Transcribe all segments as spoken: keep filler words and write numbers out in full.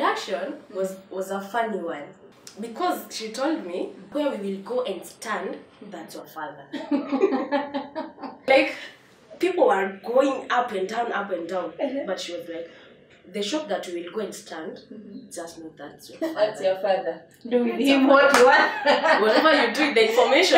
introduction was, was a funny one. Because she told me, where we will go and stand, that's your father. Like, people were going up and down, up and down. Uh-huh. But she was like, the shop that we will go and stand, mm-hmm. just know that's your father. That's your father. Do with him what you want. Whatever you do with the information,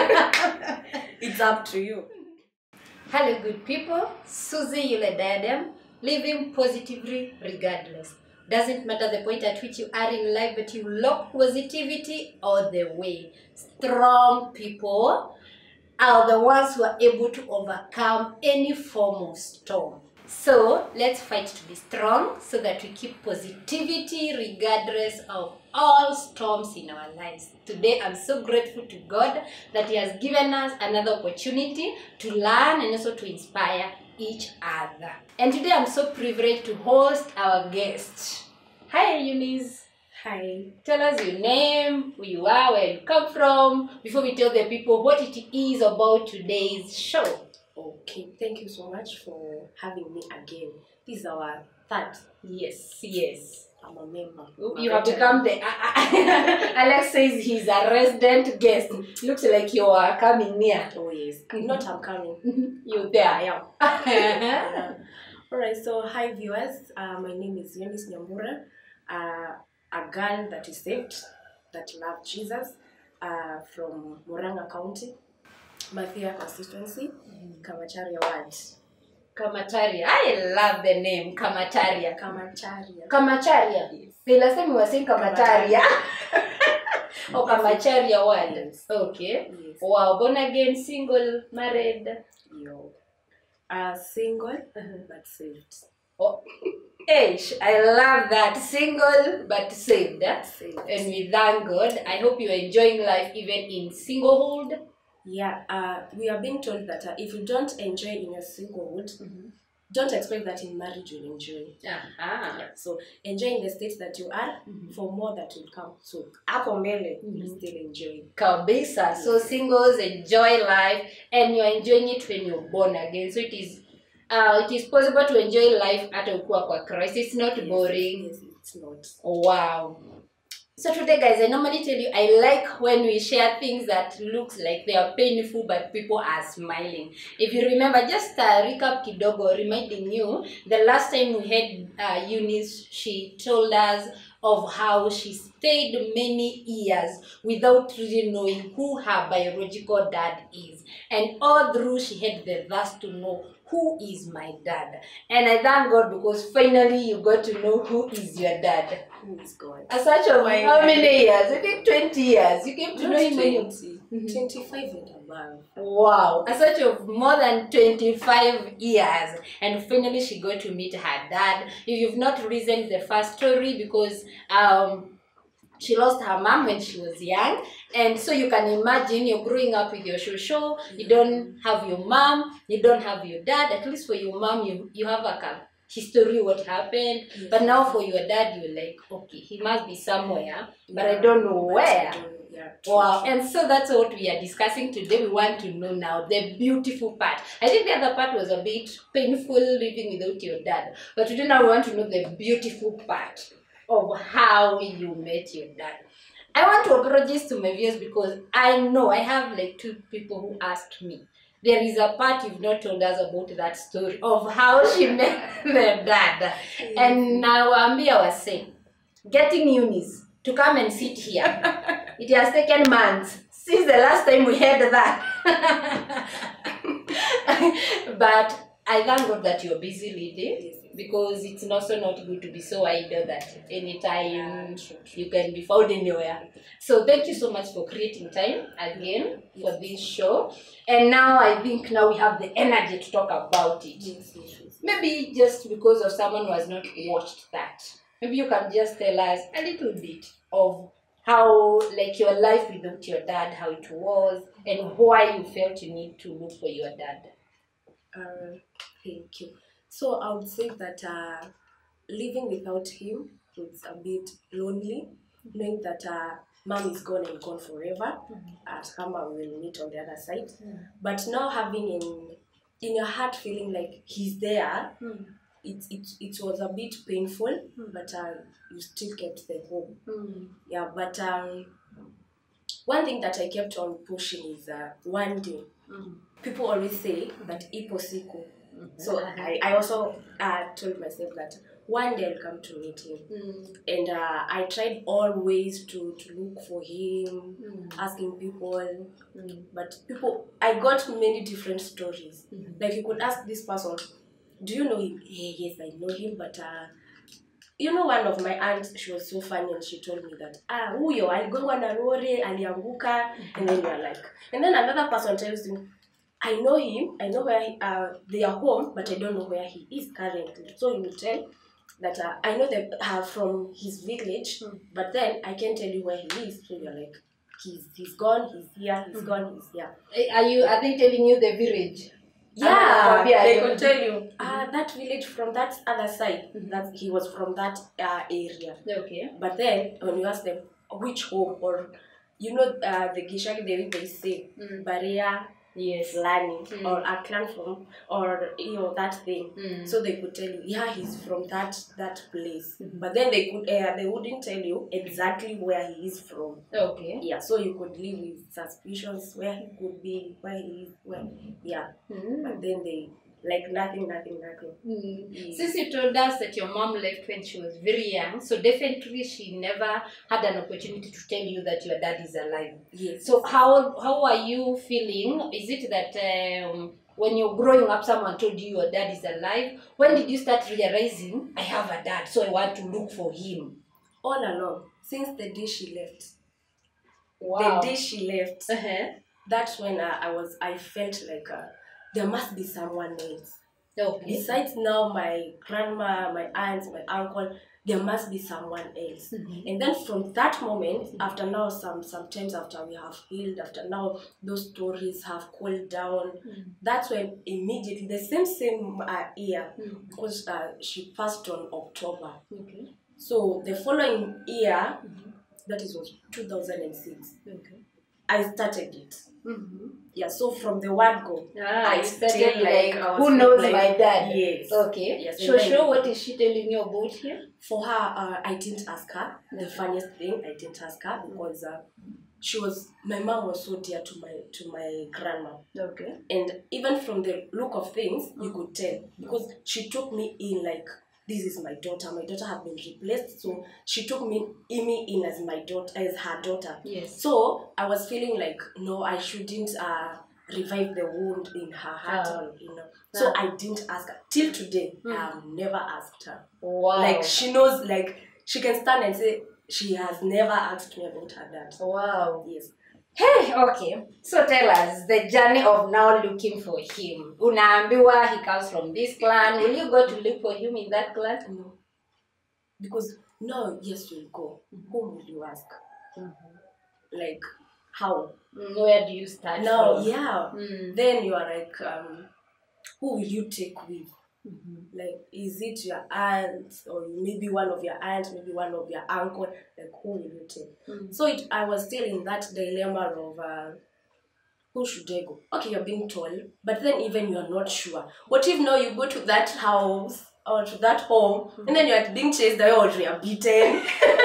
it's up to you. Hello, good people. Susie Yule Diadem, living positively regardless. Doesn't matter the point at which you are in life, but you lock positivity all the way. Strong people are the ones who are able to overcome any form of storm. So let's fight to be strong so that we keep positivity regardless of all storms in our lives. Today I'm so grateful to God that He has given us another opportunity to learn and also to inspire each other. And today I'm so privileged to host our guest. Hi Eunice. Hi. Tell us your name, who you are, where you come from, before we tell the people what it is about today's show. Okay, thank you so much for having me again. This is our third. Yes, yes. I'm a member. You have become the... Alex says he's a resident guest. Looks like you are coming near. Oh yes. Not I'm coming. You're there. I am. uh, Alright, so hi viewers. Uh, my name is Eunice Nyambura. Uh, a girl that is saved, that loves Jesus, uh, from Murang'a County. Mathia constituency, mm. Kamacharia ward. Kamacharia. I love the name Kamacharia. Kamacharia. Kamacharia. Yes. The last time we were saying Kamacharia. Oh, Kamacharia ward. Yes. Okay. Yes. Wow. Born again, single, married. Yo. Uh, single, uh-huh. but saved. Oh. Hey, I love that. Single but saved. saved. And we thank God. I hope you are enjoying life even in singlehood. Yeah, uh, we are being told that uh, if you don't enjoy in your singlehood, mm-hmm. don't expect that in marriage you'll enjoy. Uh-huh. Yeah, so enjoy in the state that you are, mm-hmm. for more that will come. So, hapo mbele, mm-hmm. you still enjoy. Kabisa. Yes. So singles enjoy life, and you're enjoying it when you're born again. So it is, uh, it is possible to enjoy life at ukua kwa Christ. It's not yes, boring. Yes, it's not. Oh, wow. So today, guys, I normally tell you I like when we share things that looks like they are painful but people are smiling. If you remember, just a recap kidogo, reminding you, the last time we had uh, Eunice, she told us of how she stayed many years without really knowing who her biological dad is. And all through, she had the thirst to know who is my dad. And I thank God because finally you got to know who is your dad. Who is God? As such of my how many years? I think twenty years. You came to know him when you twenty-five and above. Wow. As such of more than twenty-five years. And finally she got to meet her dad. If you've not listened the first story, because um she lost her mom when she was young, and so you can imagine you're growing up with your shosho, you don't have your mom, you don't have your dad. At least for your mom, you, you have a history what happened, yes. But now for your dad, you're like, okay, he must be somewhere, but yeah. I don't know where. Yeah, wow. And so that's what we are discussing today. We want to know now the beautiful part. I think the other part was a bit painful, living without your dad, but today now we want to know the beautiful part of how you met your dad. I want to apologize to my viewers because I know I have like two people who asked me. There is a part you've not told us about that story of how she met their dad. And now Ambia was saying, getting Eunice to come and sit here, it has taken months since the last time we had that. But I thank God that you're busy living. Because it's also not good to be so idle that anytime yeah, sure, sure. you can be found anywhere. So thank you so much for creating time again yes. for this show. And now I think now we have the energy to talk about it. Yes, yes, yes. Maybe just because of someone who has not watched that. Maybe you can just tell us a little bit of how, like, your life without your dad, how it was, and why you felt you need to look for your dad. Uh, thank you. So I would say that uh, living without him was a bit lonely, knowing that uh, mom is gone and gone forever. Mm-hmm. At Kama will meet on the other side. Mm-hmm. But now having in in your heart feeling like he's there, mm-hmm. it, it, it was a bit painful, mm. but uh, you still kept the hope. Mm. Yeah, but um, one thing that I kept on pushing is uh, one day. Mm. People always say that ipo siku. Mm-hmm. So I, I also uh, told myself that one day I'll come to meet him. Mm. And uh, I tried all ways to, to look for him, mm. asking people. Mm. But people, I got many different stories. Mm-hmm. Like you could ask this person, do you know him? Hey, yes, I know him, but uh, you know, one of my aunts, she was so funny and she told me that, ah, huyo, aligongwa na lori, alianguka, and then you're like, and then another person tells you, I know him, I know where he, uh, they are home, but I don't know where he is currently. So you will tell that uh, I know them uh, from his village, mm. but then I can't tell you where he is. So you're like, he's he's gone, he's here, he's mm. gone, he's here. Are you? Are they telling you the village? Yeah, they could tell you, ah, uh, that village from that other side, mm-hmm. that he was from that uh, area. Okay. But then when you ask them which home, or you know, uh, the Gishaki, they they say mm. Baria. Yes, learning mm. or a clan from, or you know, that thing. Mm. So they could tell you, yeah, he's from that that place. Mm-hmm. But then they could uh, they wouldn't tell you exactly where he is from. Okay. Yeah, so you could live with suspicions where he could be, where he is, where yeah. Mm. But then they like nothing, nothing, nothing. Mm. Yeah. Since you told us that your mom left when she was very young, so definitely she never had an opportunity to tell you that your dad is alive. Yes. So how how are you feeling? Is it that um, when you're growing up, someone told you your dad is alive? When did you start realizing, I have a dad, so I want to look for him? All along, since the day she left. Wow. The day she left. Uh-huh. That's when uh, I was. I felt like. Uh, There must be someone else. Okay. Besides now my grandma, my aunts, my uncle, there must be someone else. Mm-hmm. And then from that moment, mm-hmm. after now, some sometimes after we have healed, after now those stories have cooled down, mm-hmm. that's when immediately, the same same uh, year, mm-hmm. because uh, she passed on October. Okay. So the following year, mm-hmm. that is was two thousand six, okay. I started it. Mm-hmm. Yeah, so from the word go, ah, I started like, like who knows like, my dad? Yes. Okay. Yes. So, sure, what is she telling you about here? For her, uh, I didn't ask her. The funniest thing, I didn't ask her because uh, she was, my mom was so dear to my to my grandma. Okay. And even from the look of things, mm-hmm. you could tell because she took me in like, this is my daughter. My daughter had been replaced, so she took me, me in as my daughter, as her daughter. Yes. So I was feeling like, no, I shouldn't uh, revive the wound in her heart, uh, or, you know. So uh, I didn't ask her till today. Mm. I've never asked her. Wow. Like she knows, like she can stand and say she has never asked me about her dad. Wow. Yes. Hey, okay. So tell us the journey of now looking for him. Unaambiwa he comes from this clan. Will you go to look for him in that clan? No. Because no, yes, you'll go. Mm-hmm. Whom will you ask? Mm-hmm. Like, how? Where do you start no, from? Yeah. Mm. Then you are like, um, who will you take with? Mm-hmm. Like, is it your aunt, or maybe one of your aunts, maybe one of your uncle? Like, who will you take? Mm-hmm. So it, I was still in that dilemma of uh, who should I go? Okay, you're being told, but then even you're not sure. What if now you go to that house or to that home, mm-hmm. and then you're being chased away or you're beaten,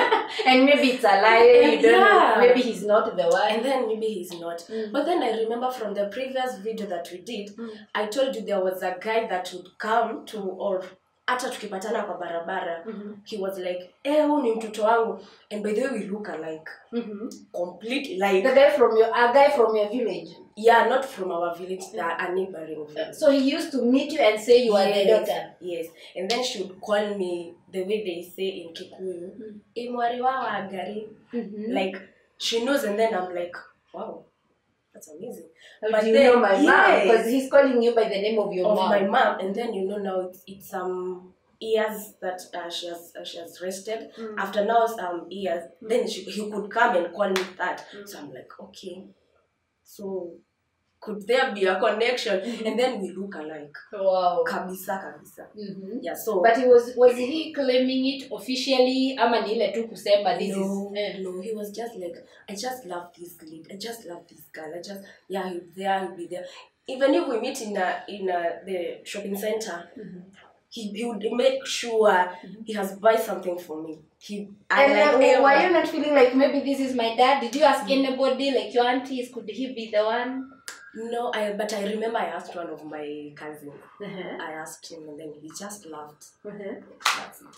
and maybe it's a lie. You don't yeah. know. Maybe he's not the one, and then maybe he's not. Mm-hmm. But then I remember from the previous video that we did, mm-hmm. I told you there was a guy that would come to, or hata tukipatana kwa barabara, mm-hmm. he was like, eh, huyu ni mtoto wangu, and by the way we look alike, mm-hmm. completely like the guy from your a guy from your village. Yeah, not from our village, mm-hmm. a neighboring village. So he used to meet you and say you yes, are the daughter. Yes, and then she would call me the way they say in Kikuyu, Imwari wa gari. Like she knows, and then I'm like, wow, that's amazing. How but do you then, know my yes, mom? Because he's calling you by the name of your of mom. my mom, and then you know now it's it's um years that uh, she has uh, she has rested. Mm. After now some years, mm. then she, he could come and call me that. Mm. So I'm like, okay, so could there be a connection? Mm-hmm. And then we look alike. Wow. Kabisa kabisa. Mm-hmm. Yeah. So. But he was was he claiming it officially? Ama ni ile tu kusema this no, is. Eh. No, he was just like, I just love this kid. I just love this girl. I just yeah, he'll be there, he'll be there. Even if we meet in a in a, the shopping center, mm-hmm. he, he would make sure mm-hmm. he has buy something for me. He and like, uh, hey, were you not feeling like maybe this is my dad? Did you ask mm-hmm. anybody, like your aunties, could he be the one? No, I but I remember I asked one of my cousins. Uh-huh. I asked him and then he just laughed. Uh-huh. That's it.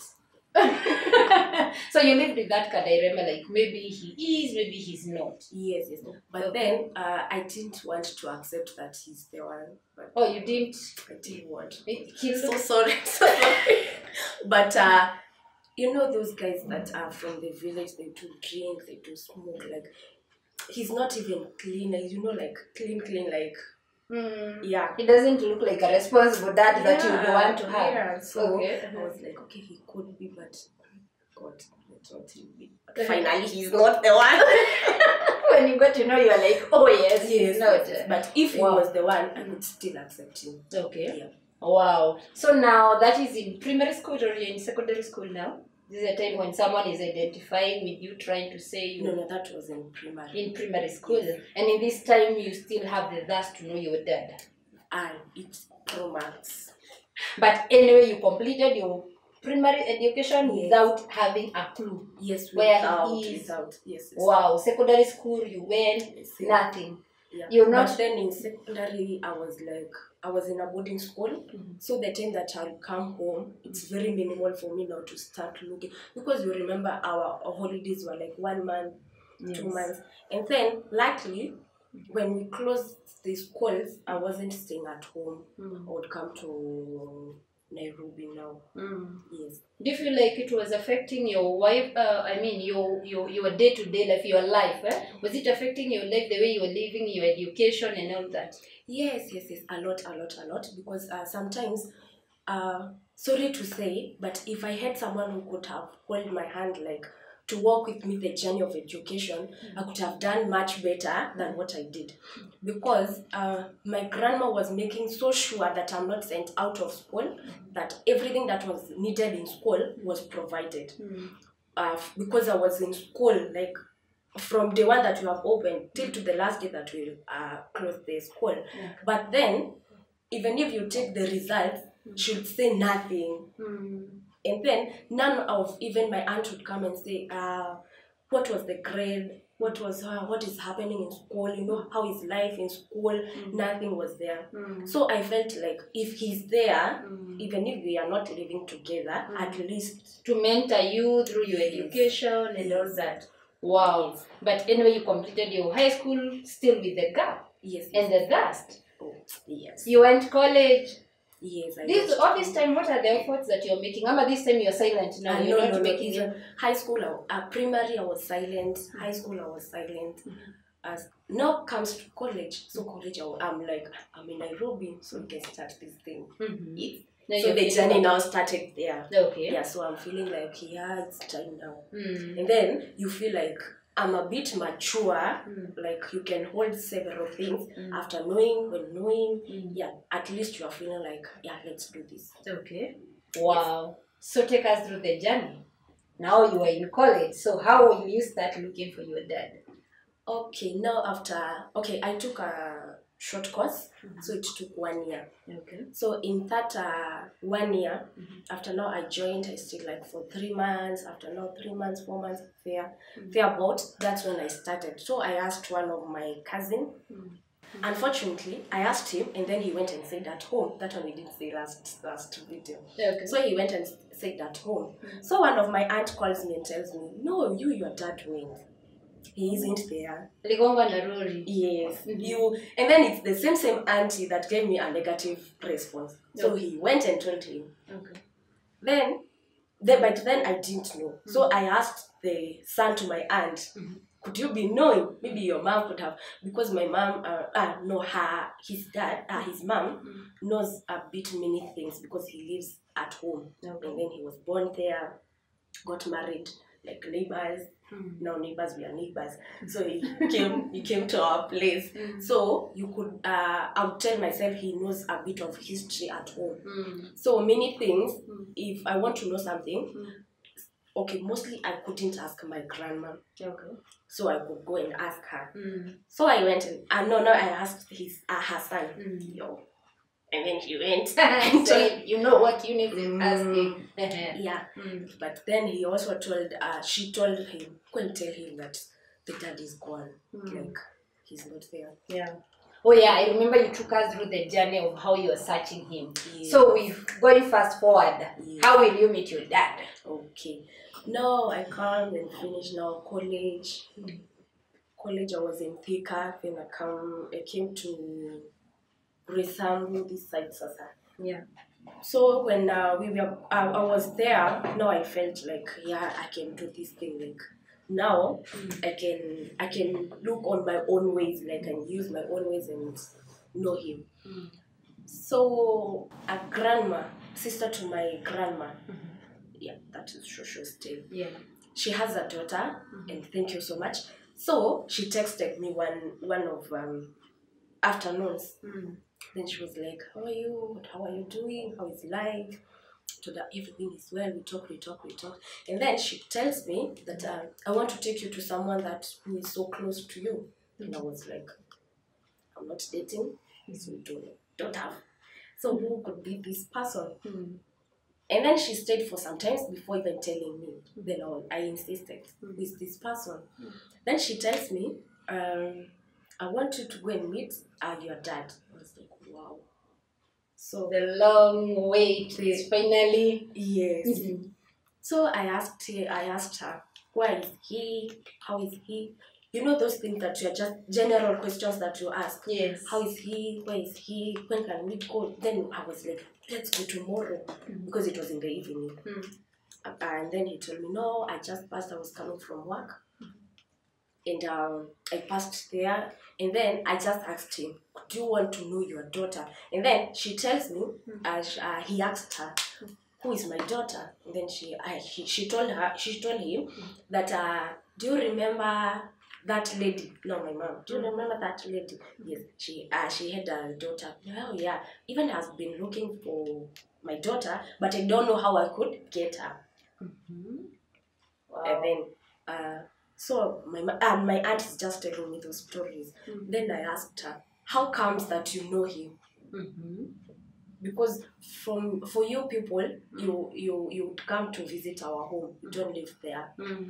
So you lived with that dilemma, like maybe he is, maybe he's not. Yes, yes. But okay. then uh, I didn't want to accept that he's the one. But oh, you didn't? I didn't want. He's so sorry. So sorry. But uh, you know those guys that are from the village, they do drink, they do smoke. Like he's not even clean. You know, like clean, clean, like. Mm. Yeah, he doesn't look like a responsible dad yeah, that you would want to have. Yeah, so okay. I was like, okay, he could be, but God, let's not be. But finally, he's not the one. When you got to know, you are like, oh yes, yes, not. Yes. But if wow. he was the one, I would still accept him. Okay. Yeah. Wow. So now that is in primary school or you're in secondary school now? This is a time when someone is identifying with you, trying to say you. No, no, that was in primary. In primary school, yes. And in this time, you still have the thirst to know your dad. And it's pro max. But anyway, you completed your primary education yes. without having a clue. Yes, without, where he is. Without, yes, yes. Wow, secondary school, you went yes, yes. nothing. Yeah. You're not. But then in secondary, I was like, I was in a boarding school, mm-hmm. so the time that I'll come home, it's very minimal for me now to start looking, because you remember our, our holidays were like one month, yes. two months, and then luckily, when we closed the schools, I wasn't staying at home. Mm-hmm. I would come to Nairobi now. Mm. Yes. Do you feel like it was affecting your wife? Uh, I mean, your your your day to day life, your life. Eh? Was it affecting your life, the way you were living, your education, and all that? Yes, yes, yes. A lot, a lot, a lot. Because uh, sometimes, uh, sorry to say, but if I had someone who could have held my hand, like to walk with me the journey of education, mm-hmm. I could have done much better than what I did. Because uh, my grandma was making so sure that I'm not sent out of school, mm-hmm. that everything that was needed in school was provided. Mm-hmm. Uh, because I was in school, like from the one that we have opened till to the last day that we uh, closed the school. Yeah. But then, even if you take the results, mm-hmm. she would say nothing. Mm-hmm. And then none of even my aunt would come and say, uh, what was the grade? What was uh, what is happening in school? You know, how is life in school? Mm. Nothing was there. Mm. So I felt like if he's there, mm. even if we are not living together, mm. at least to mentor you through your education and all that. Wow. Yes. But anyway, you completed your high school still with the gap. Yes. And the dust. Oh, yes. You went college. Yes, I this all this time, what are the efforts that you're making? Ama this time you're silent now. Uh, you're no, not no, making no. High school, uh, primary, I was silent. Mm-hmm. High school, I was silent. Mm-hmm. As now comes to college, so college, I'm like, I'm in Nairobi, so we can start this thing. Mm-hmm. Yes. Now so the journey now started there. Okay. Yeah, so I'm feeling like, yeah, it's time now. Mm-hmm. And then you feel like I'm a bit mature, mm. like you can hold several things mm. after knowing, when knowing, mm. yeah, at least you are feeling like, yeah, let's do this. Okay. Wow. Yes. So take us through the journey. Now you are in college, so how will you start looking for your dad? Okay, now after, okay, I took a short course, mm-hmm. so it took one year. Okay. So in that uh, one year, mm-hmm. after now I joined, I stayed like for three months, after now three months, four months, there, mm-hmm. thereabout, that's when I started. So I asked one of my cousin, mm-hmm. unfortunately, I asked him and then he went and said at home, that one we didn't say last, last video. Okay. So he went and said at home. Mm-hmm. So one of my aunt calls me and tells me, no, you, your dad went. He isn't there. Yes. Mm-hmm. You, and then it's the same same auntie that gave me a negative response. So okay. he went and told him. Okay. Then, then, but then I didn't know. Mm-hmm. So I asked the son to my aunt, mm-hmm. could you be knowing? Maybe your mom could have, because my mom, uh, uh no, her, his dad, uh, his mom mm-hmm. knows a bit many things because he lives at home. Okay. And then he was born there, got married, like neighbors. Mm. Now neighbors, we are neighbors. So he came he came to our place. Mm. So you could uh I would tell myself he knows a bit of history at home. Mm. So many things, mm. if I want to know something, mm. okay, mostly I couldn't ask my grandma. Okay. So I could go and ask her. Mm. So I went and uh, no no I asked his uh, her son. Mm. Yo. And then he went. So you know what Eunice is Mm. asking. Yeah. Mm. But then he also told, uh, she told him, go and tell him that the dad is gone. Mm. Like, he's not there. Yeah. Oh yeah, I remember you took us through the journey of how you were searching him. Yes. So we've going fast forward. Yes. How will you meet your dad? Okay. Now I come and finish now college. Mm. College I was in Thika, then I come I came to Resambu, this side Sasa. Yeah. So when uh, we were uh, I was there, now I felt like yeah, I can do this thing. Like now Mm. I can I can look on my own ways, like and use my own ways and know him. Mm. So a grandma, sister to my grandma, Mm-hmm. yeah, that is Shosho still. Yeah. She has a daughter, Mm-hmm. and thank you so much. So she texted me one one of um, afternoons. Mm. Then she was like, "How are you? How are you doing? How is life?" So that everything is well. We talk, we talk, we talk. And then she tells me that uh, I want to take you to someone that who is so close to you. Mm-hmm. And I was like, I'm not dating, so we don't don't have. So mm-hmm. who could be this person? Mm-hmm. And then she stayed for some time before even telling me. Mm-hmm. Then I, I insisted mm-hmm. with this person. Mm-hmm. Then she tells me, um, I want you to go and meet uh, your dad. I was like, wow. So the long wait is finally. Yes. Mm-hmm. So I asked her, I asked her, where is he? How is he? You know those things that you are just general questions that you ask. Yes. How is he? Where is he? When can we go? Then I was like, let's go tomorrow. Mm-hmm. Because it was in the evening. Mm-hmm. Uh, and then he told me, no, I just passed. I was coming from work. Mm-hmm. And um, I passed there. And then I just asked him, do you want to know your daughter? And then she tells me, mm-hmm. uh, she, uh, he asked her, who is my daughter? And then she, I, she, she told her, she told him mm-hmm. that, uh, do you remember that lady? No, my mom. Do you mm-hmm. remember that lady? Mm-hmm. Yes, she, uh, she had a daughter. Oh yeah, even has been looking for my daughter, but I don't know how I could get her. Mm-hmm. Wow. And then, uh, so my uh, my aunt is just telling me those stories. Mm-hmm. Then I asked her, how comes that you know him? Mm-hmm. Because from for you people, mm. you you you would come to visit our home. You don't live there. Mm.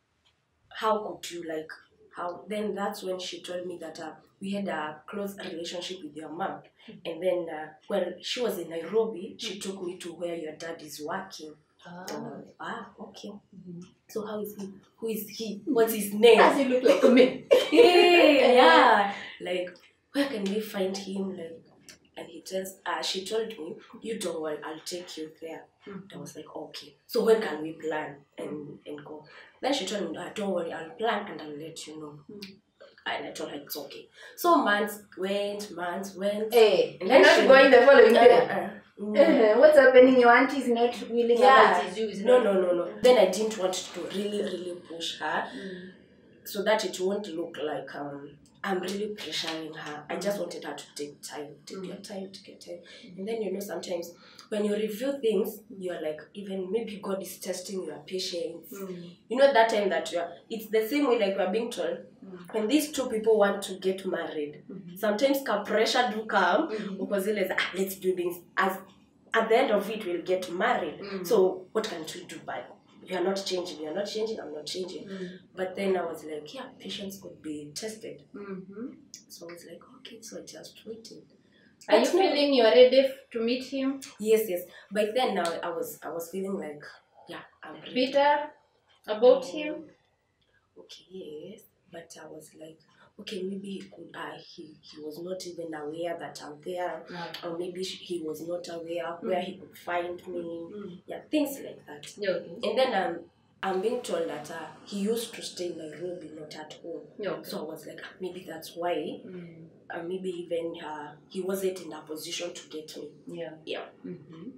How could you like how? Then that's when she told me that uh, we had a close relationship with your mom, mm. and then uh, when she was in Nairobi, she mm. took me to where your dad is working. Ah, like, ah okay. Mm-hmm. So how is he? Who is he? What's his name? Does he look like a man? Yeah, yeah. Like where can we find him? Like. And he tells, uh, she told me, you don't worry, I'll take you there. Mm-hmm. I was like, okay. So when can we plan and, and go? Then she told me, uh, don't worry, I'll plan and I'll let you know. Mm-hmm. And I told her, it's okay. So months went, months went. Hey, and then you're not she, going the following day. Uh, uh, mm. uh, what's happening? Your auntie is not willing yeah. about his No, no, no, no. Then I didn't want to really, really push her mm. so that it won't look like... um. I'm really pressuring her. I just wanted her to take time, take mm. your time to get time. And then, you know, sometimes when you review things, you're like, even maybe God is testing your patience. Mm. You know, that time that you're, it's the same way like we're being told, mm. when these two people want to get married, mm-hmm. sometimes pressure do come, mm-hmm. because it's like, ah, let's do this. As, at the end of it, we'll get married. Mm. So what can we do by You are not changing, you are not changing, I'm not changing. Mm. But then I was like, yeah, patience could be tested. Mm-hmm. So I was like, okay, so I just waited. Are but you feeling you're ready to meet him? Yes, yes. But then now I was I was feeling like, yeah, I'm ready. Bitter about um, him? Okay, yes. But I was like, okay, maybe he could, uh, he, he was not even aware that I'm there. Mm. Or maybe he was not aware mm. where he could find me. Mm. Yeah, things like that. Okay. And then um, I'm being told that uh, he used to stay in Nairobi, not at home. Okay. So I was like, maybe that's why. Mm. Uh, maybe even uh, he wasn't in a position to get me. Yeah. Yeah. Mm-hmm.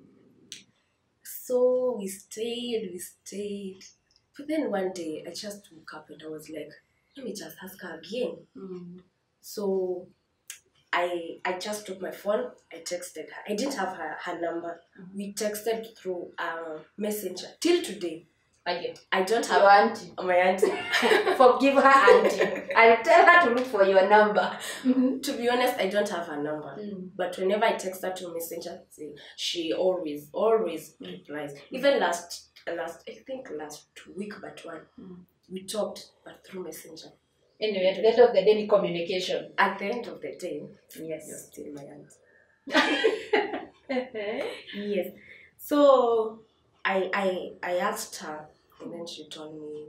So we stayed, we stayed. But then one day, I just woke up and I was like, let me just ask her again. Mm. So I I just took my phone, I texted her. I didn't have her, her number. Mm-hmm. We texted through uh, Messenger till today. Okay. I don't have Your auntie. my auntie. Forgive her, auntie. I'll tell her to look for your number. To be honest, I don't have her number. Mm. But whenever I text her to Messenger, she always, always mm. replies. Mm. Even last, last, I think last week, but one, mm. we talked, but through Messenger. Anyway, at the end of the day, communication. At the end of the day, yes, you're still my aunt. Yes. So I, I, I asked her, and then she told me,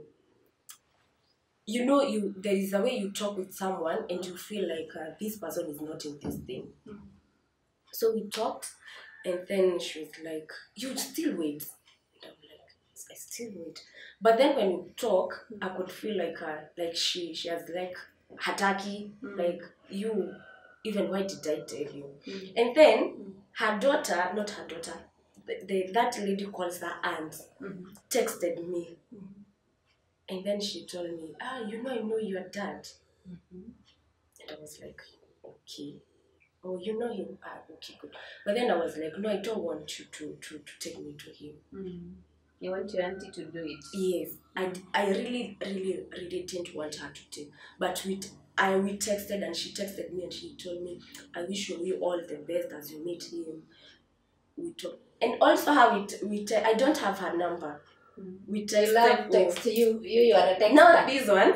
you know, you there is a way you talk with someone and you feel like uh, this person is not in this thing. Mm. So we talked, and then she was like, you still wait. And I'm like, I still wait. But then when we talk, mm. I could feel like uh, like she she has like hataki, mm. like you, even why did I tell you? Mm. And then mm. her daughter, not her daughter, the, the, that lady calls her aunt, mm. texted me. Mm. And then she told me, ah, you know, I know your dad. Mm-hmm. And I was like, okay. Oh, you know him? Ah, okay, good. But then I was like, no, I don't want you to, to, to take me to him. Mm. You want your auntie to do it? Yes. And I really, really, really didn't want her to take. But we, I, we texted and she texted me and she told me, I wish you all the best as you meet him. We talked. And also how we, we te- I don't have her number. We text text you, you you are a texter. Not this one.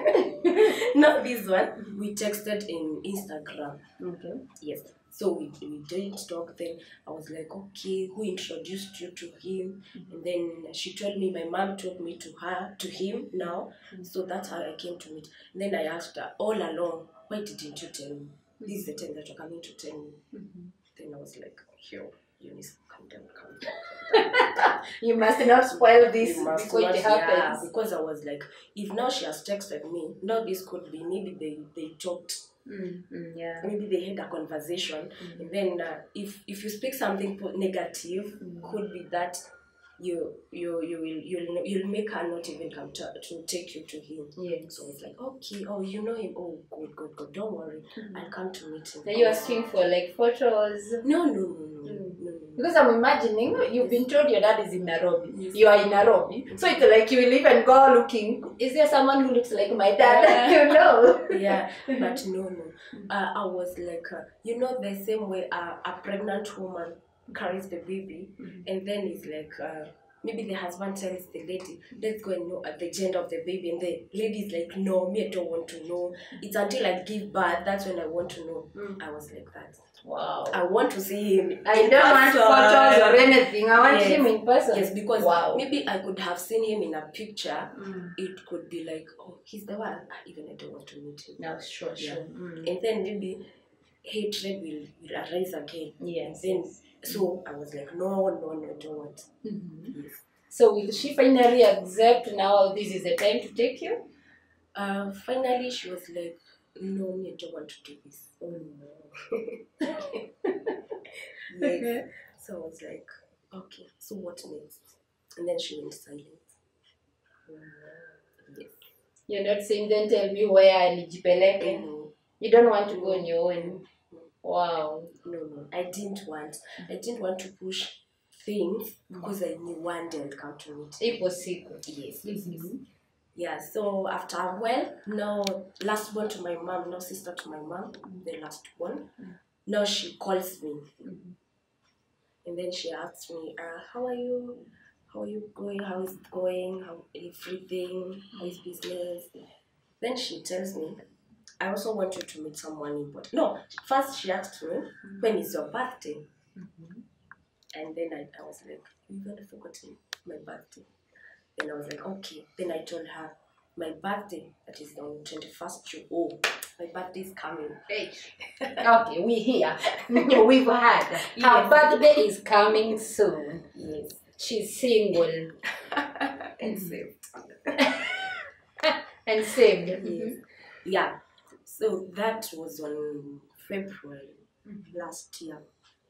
Not this one. We texted in Instagram. Okay. Yes. So we, we didn't talk then. I was like, okay, who introduced you to him? Mm-hmm. And then she told me my mom took me to her, to him now. Mm-hmm. So that's how I came to meet. And then I asked her all along, why didn't you tell me? Mm-hmm. This is the time that you're coming to tell me. Mm-hmm. Then I was like, yo, Eunice, calm down, calm down. You must not spoil this before it happens. Yeah, because I was like, if now she has texted me, now this could be maybe they, they talked. Mm, mm, yeah. Maybe they had a conversation, mm. and then uh, if if you speak something negative, mm. could be that you you you will you'll you'll make her not even come to, to take you to him. Yes. So it's like, okay, oh, you know him, oh, good, good, good, don't worry, mm-hmm. I'll come to meet him. Then you asking for like photos? No, no, no, no, mm. no, no. Because I'm imagining you've been told your dad is in Nairobi. Yes. You are in Nairobi, so it's like you will even go looking. Is there someone who looks like my dad? You know? Yeah, but no, no. Uh, I was like, uh, you know, the same way uh, a pregnant woman carries the baby, mm-hmm. and then it's like uh, maybe the husband tells the lady, let's go and know uh, the gender of the baby, and the lady is like, no, me, I don't want to know. It's until I give birth, that's when I want to know. Mm. I was like that. Wow. I want to see him. I don't want photos or anything. I want yes. him in person. Yes, because wow. maybe I could have seen him in a picture. Mm. It could be like, oh, he's the one. Even I don't want to meet him. No, sure, yeah. sure. Mm. And then maybe hatred will, will arise again. Yes. And then so I was like, no, no, no, I don't want. Mm-hmm. Yes. So will she finally accept now this is the time to take you? Uh, finally, she was like, no, me, I don't want to do this. Oh, no. Yes. So I was like, okay, so what next? And then she went silent. Yes. You're not saying, then tell me where nijipeleke? No. You don't want to go on your own? Wow. No, no, I didn't want. I didn't want to push things because I knew one day I'll come to meet. It was secret. Yes. Mm-hmm. Yeah, so after a while, now last born to my mom, now sister to my mom, mm-hmm. the last one, mm-hmm. now she calls me. Mm-hmm. And then she asks me, uh, how are you? How are you going? How is it going? How everything? How is business? Then she tells me, I also want you to meet someone important. No, first she asked me, mm-hmm. when is your birthday? Mm-hmm. And then I, I was like, you've already forgotten my birthday. Then I was like, okay. Then I told her, my birthday, that is on twenty-first June. Oh, my birthday is coming. Hey. Okay, we here. We've heard. Her yes. birthday is coming soon. Yes. She's single. And saved. And saved. Yes. Mm-hmm. Yeah. So that was on February mm-hmm. last year.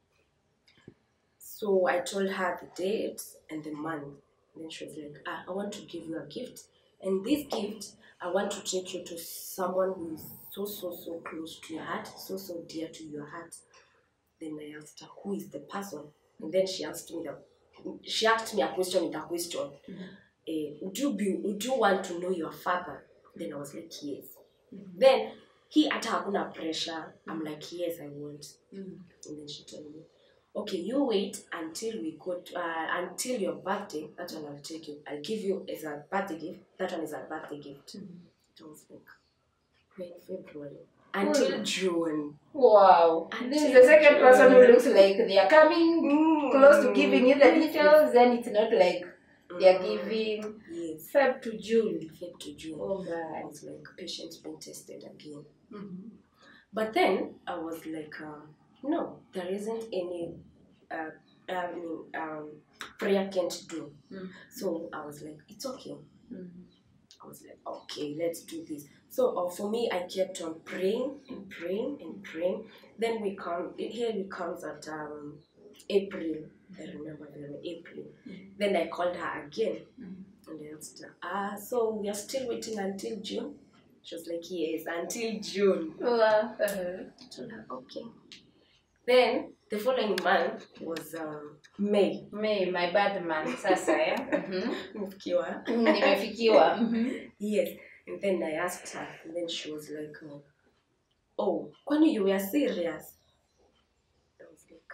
So I told her the date and the month. And then she was like, ah, I want to give you a gift. And this gift, I want to take you to someone who is so, so, so close to your heart, so, so dear to your heart. Then I asked her, who is the person? And then she asked me the, she asked me a question with a question. Mm-hmm. eh, would you be, would you want to know your father? Then I was like, yes. Mm-hmm. Then he at hakuna pressure. I'm like, yes, I want. Mm-hmm. And then she told me, okay, you wait until we go to, uh, until your birthday. That one I'll take you. I'll give you as a birthday gift. That one is a birthday gift. Mm-hmm. It was like when February until Mm. June. Wow. Until This is the second June. person who looks like they are coming Mm. close to giving you the details. Then it's not like they are Mm. giving Yes. Feb to June. Feb to June. Oh my. I was like, patients being tested again. Mm-hmm. But then I was like, um, no, there isn't any uh, I mean, um, prayer can't do. Mm-hmm. So I was like, it's okay. Mm-hmm. I was like, okay, let's do this. So uh, for me, I kept on praying and praying and praying. Then we come, here we comes at um, April. I remember very well, April. Mm-hmm. Then I called her again. Mm-hmm. And I asked her, ah, so we are still waiting until June? She was like, yes, until June. Wow. Uh-huh. I told her, okay. Then the following month was um, May. May, my bad man. Sasa, yeah? Mm-hmm. Nimefikiwa. Nimefikiwa. Mm-hmm. Yes. And then I asked her, and then she was like, oh, oh kwani you were serious? I was like,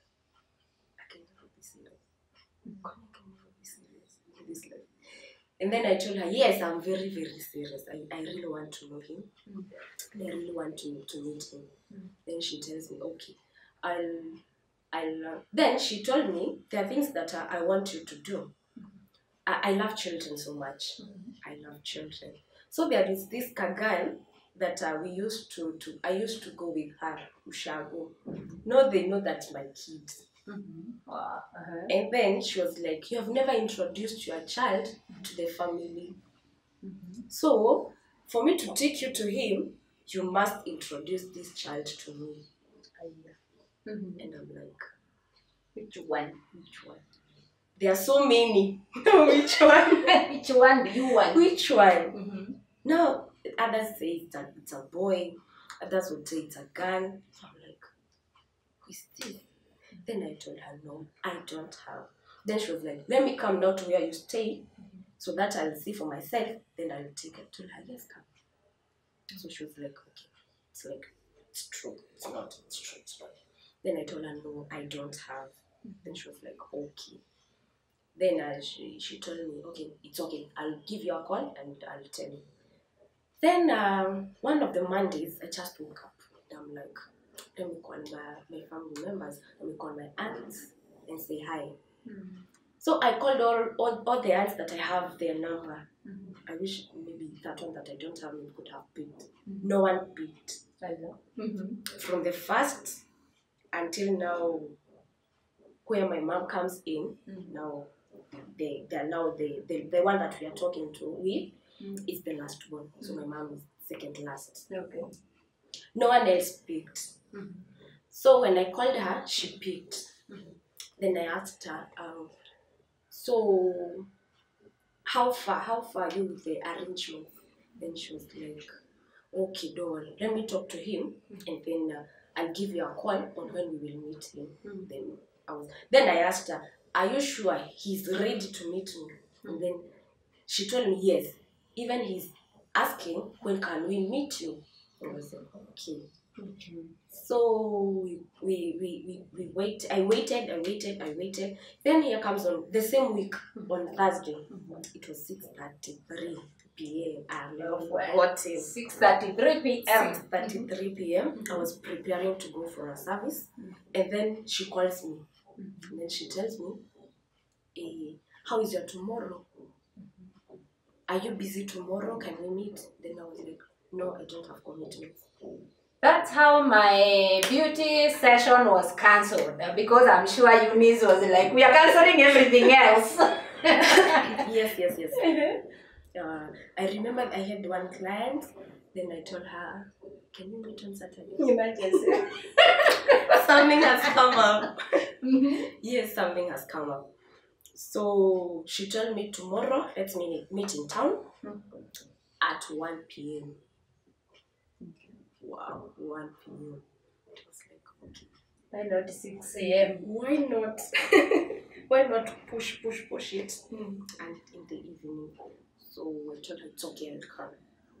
I can never be serious. Kwani I can never be serious in this life. And then I told her, yes, I'm very, very serious. I, I really want to know him. Mm-hmm. I really want to, to meet him. Mm-hmm. Then she tells me, okay, I'll, I'll, uh, then she told me, there are things that uh, I want you to do. Mm-hmm. I, I love children so much. Mm-hmm. I love children. So there is this girl that uh, we used to, to, I used to go with her, Ushago. Mm-hmm. No, they know that's my kid. Mm-hmm. Wow. Uh-huh. And then she was like, you have never introduced your child to the family. Mm-hmm. So, for me to take you to him, you must introduce this child to me. Mm-hmm. And I'm like, which one? Which one? There are so many. Which one? Which one do you want? Which one? Mm-hmm. No, others say it's a, it's a boy. Others would say it's a girl. So I'm like, who is this? Then I told her, no, I don't have. Then she was like, let me come now to where you stay, mm-hmm. so that I'll see for myself. Then I'll take her. I told her, yes, come. So she was like, okay. It's like, it's true. It's not. It's true. It's not. Then I told her, no, I don't have. Mm-hmm. Then she was like, okay. Then uh, she, she told me, okay, it's okay. I'll give you a call and I'll tell you. Then um, one of the Mondays, I just woke up. And I'm like, let me call my, my family members. Let me call my aunts and say hi. Mm-hmm. So I called all, all, all the aunts that I have their number. Mm-hmm. I wish maybe that one that I don't have it could have picked. Mm-hmm. No one picked. I know. Mm-hmm. From the first until now, where my mom comes in, mm-hmm. now they they are now the, the the one that we are talking to with, mm-hmm. is the last one. So mm-hmm. my mom is second last. Okay. No one else picked. Mm-hmm. So when I called her, she picked. Mm-hmm. Then I asked her, um, so how far how far are you with the arrangement? Then she was like, okay, don't worry. Let me talk to him, mm-hmm. and then uh, I'll give you a call on when we will meet him. Mm-hmm. Then I was. Then I asked her, are you sure he's ready to meet me? Mm-hmm. And then she told me yes. Even he's asking, when can we meet you? And I was like, okay. Mm-hmm. So we we, we, we we wait. I waited, I waited, I waited. Then here comes on the same week, mm-hmm. on Thursday. Mm-hmm. It was six thirty-three p.m. I never forgot it. six thirty-three p.m. six thirty-three p.m. Mm-hmm. I was preparing to go for a service, mm-hmm. and then she calls me, mm-hmm. and then she tells me, eh, how is your tomorrow? Mm-hmm. Are you busy tomorrow? Can we meet? Then I was like, no, I don't have commitments. That's how my beauty session was cancelled, because I'm sure Eunice was like, we are cancelling everything else. yes, yes, yes. Mm-hmm. Uh, I remember I had one client, then I told her, can we meet on Saturday? Emergency. Something has come up. Mm-hmm. Yes, something has come up. So she told me tomorrow, let's meet in town, mm-hmm. at one p.m. Wow, one p.m. It was like, okay. Why not six a.m.? Why not? why not push, push, push it? Mm. And in the evening, so I told her it's okay, I'll come.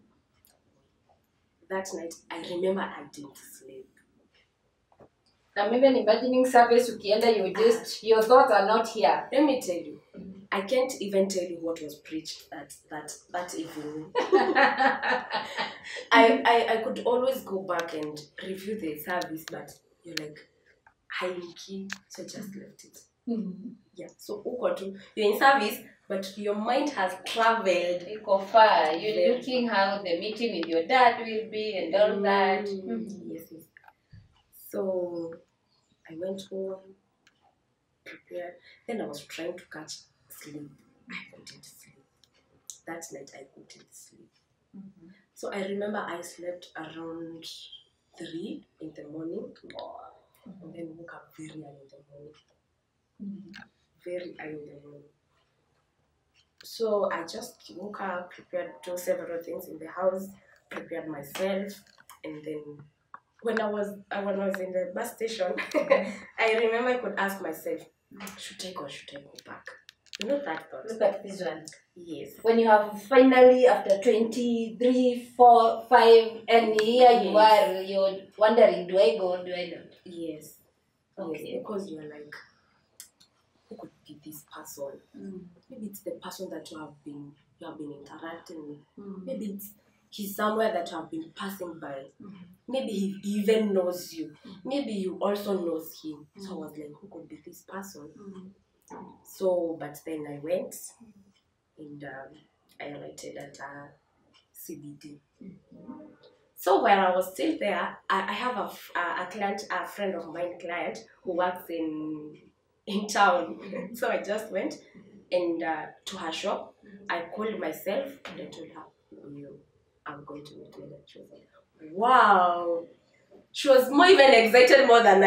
That night, I remember I didn't sleep. I'm even imagining service ukienda, you just, your thoughts are not here. Let me tell you, I can't even tell you what was preached that that that evening. I, I I could always go back and review the service, but you're like, hiding key, so I just left it. Mm-hmm. Yeah. So you're in service, but your mind has traveled. You go far. You're yeah. looking how the meeting with your dad will be and all mm. that. Mm-hmm. Yes, yes. So I went home, prepared. Then I was trying to catch sleep. I couldn't sleep. That night I couldn't sleep. Mm-hmm. So I remember I slept around three in the morning. Mm-hmm. And then woke up very early in the morning. Mm-hmm. Very early in the morning. So I just woke up, prepared, do several things in the house, prepared myself, and then when I was uh, when I was in the bus station, I remember I could ask myself, should I go or should I go back? You know that thought. Look at this one. Yes. When you have finally, after twenty-three, four, five, and here yes. you are, you're wondering, do I go or do I not? Yes. Okay. Yes, because you're like, who could be this person? Mm. Maybe it's the person that you have been you have been interacting with. Mm. Maybe it's he's somewhere that you have been passing by. Mm. Maybe he even knows you. Mm. Maybe you also knows him. Mm. So I was like, who could be this person? Mm. So, but then I went and um, I alighted at a C B D. Mm-hmm. So while I was still there, I, I have a, a, a client, a friend of mine, client who works in in town. Mm-hmm. So I just went and uh, to her shop. I called myself and I told her, you, I'm going to meet you. She was like, wow. She was more even excited more than I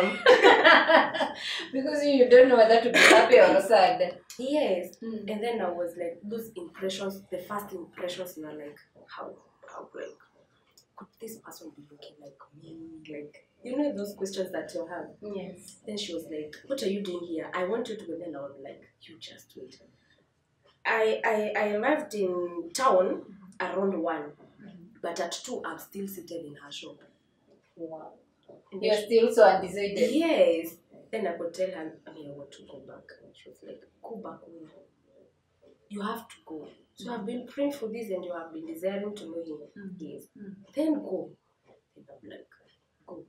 am. Because you don't know whether to be happy or sad. Yes. Mm. And then I was like, those impressions, the first impressions were like, how, how like, could this person be looking like me? Like, you know those questions that you have? Yes. Then she was like, what are you doing here? I want you to go. Then I was like, you just wait. I, I, I arrived in town mm-hmm. around one. Mm-hmm. But at two, I'm still seated in her shop. Wow. And you're still so undecided. Yes. Then I could tell her, I mean, I want to go back. And she was like, go back where? You have to go. So mm-hmm. I've been praying for this and you have been desiring to know him. Mm-hmm. Yes. Mm-hmm. Then go. And I'm like, go.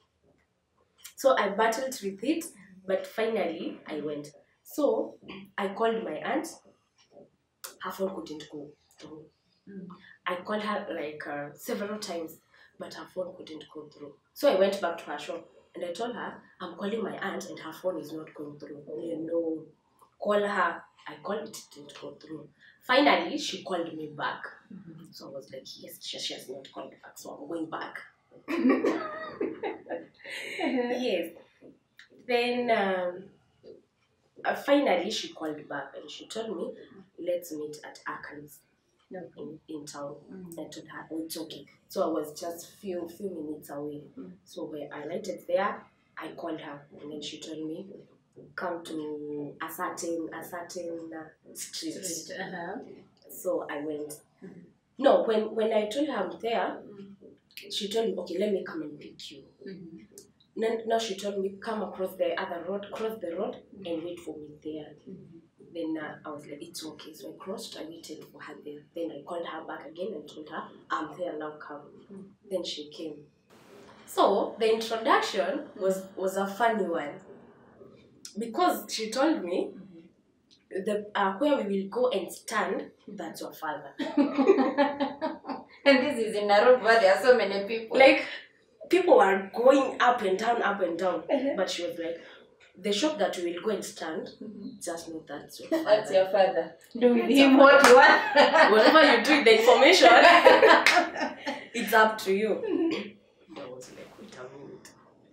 So I battled with it, but finally I went. So I called my aunt. Her phone couldn't go through. Mm-hmm. I called her like uh, several times, but her phone couldn't go through. So I went back to her shop and I told her, I'm calling my aunt and her phone is not going through. You know, call her. I called, it didn't go through. Finally, she called me back. Mm-hmm. So I was like, yes, she, she has not called me back, so I'm going back. Yes. Then um, uh, finally, she called back and she told me, let's meet at Archives. Okay. In, in town. Mm-hmm. I told her, oh, it's okay. So I was just few few minutes away. Mm-hmm. So when I landed there, I called her and then she told me, come to a certain a certain uh, street. street. Uh-huh. So I went. Mm-hmm. No, when when I told her I'm there, mm-hmm. she told me, okay, let me come and pick you. Mm-hmm. Now, now she told me, come across the other road, cross the road, mm-hmm. and wait for me there. Mm-hmm. Then uh, I was like, it's okay. So I crossed, I waited for her there. Then I called her back again and told her, I'm there now, come. Mm-hmm. Then she came. So the introduction was, was a funny one. Because she told me, mm-hmm. the uh, where we will go and stand, that's your father. And this is in a road where there are so many people. Like, people are going up and down, up and down. Mm-hmm. But she was like, the shop that we will go and stand, mm-hmm. just know that's your father. That's your father. Do with him what you want. Whatever you do with the information, it's up to you. Mm-hmm. I was like, wait a minute.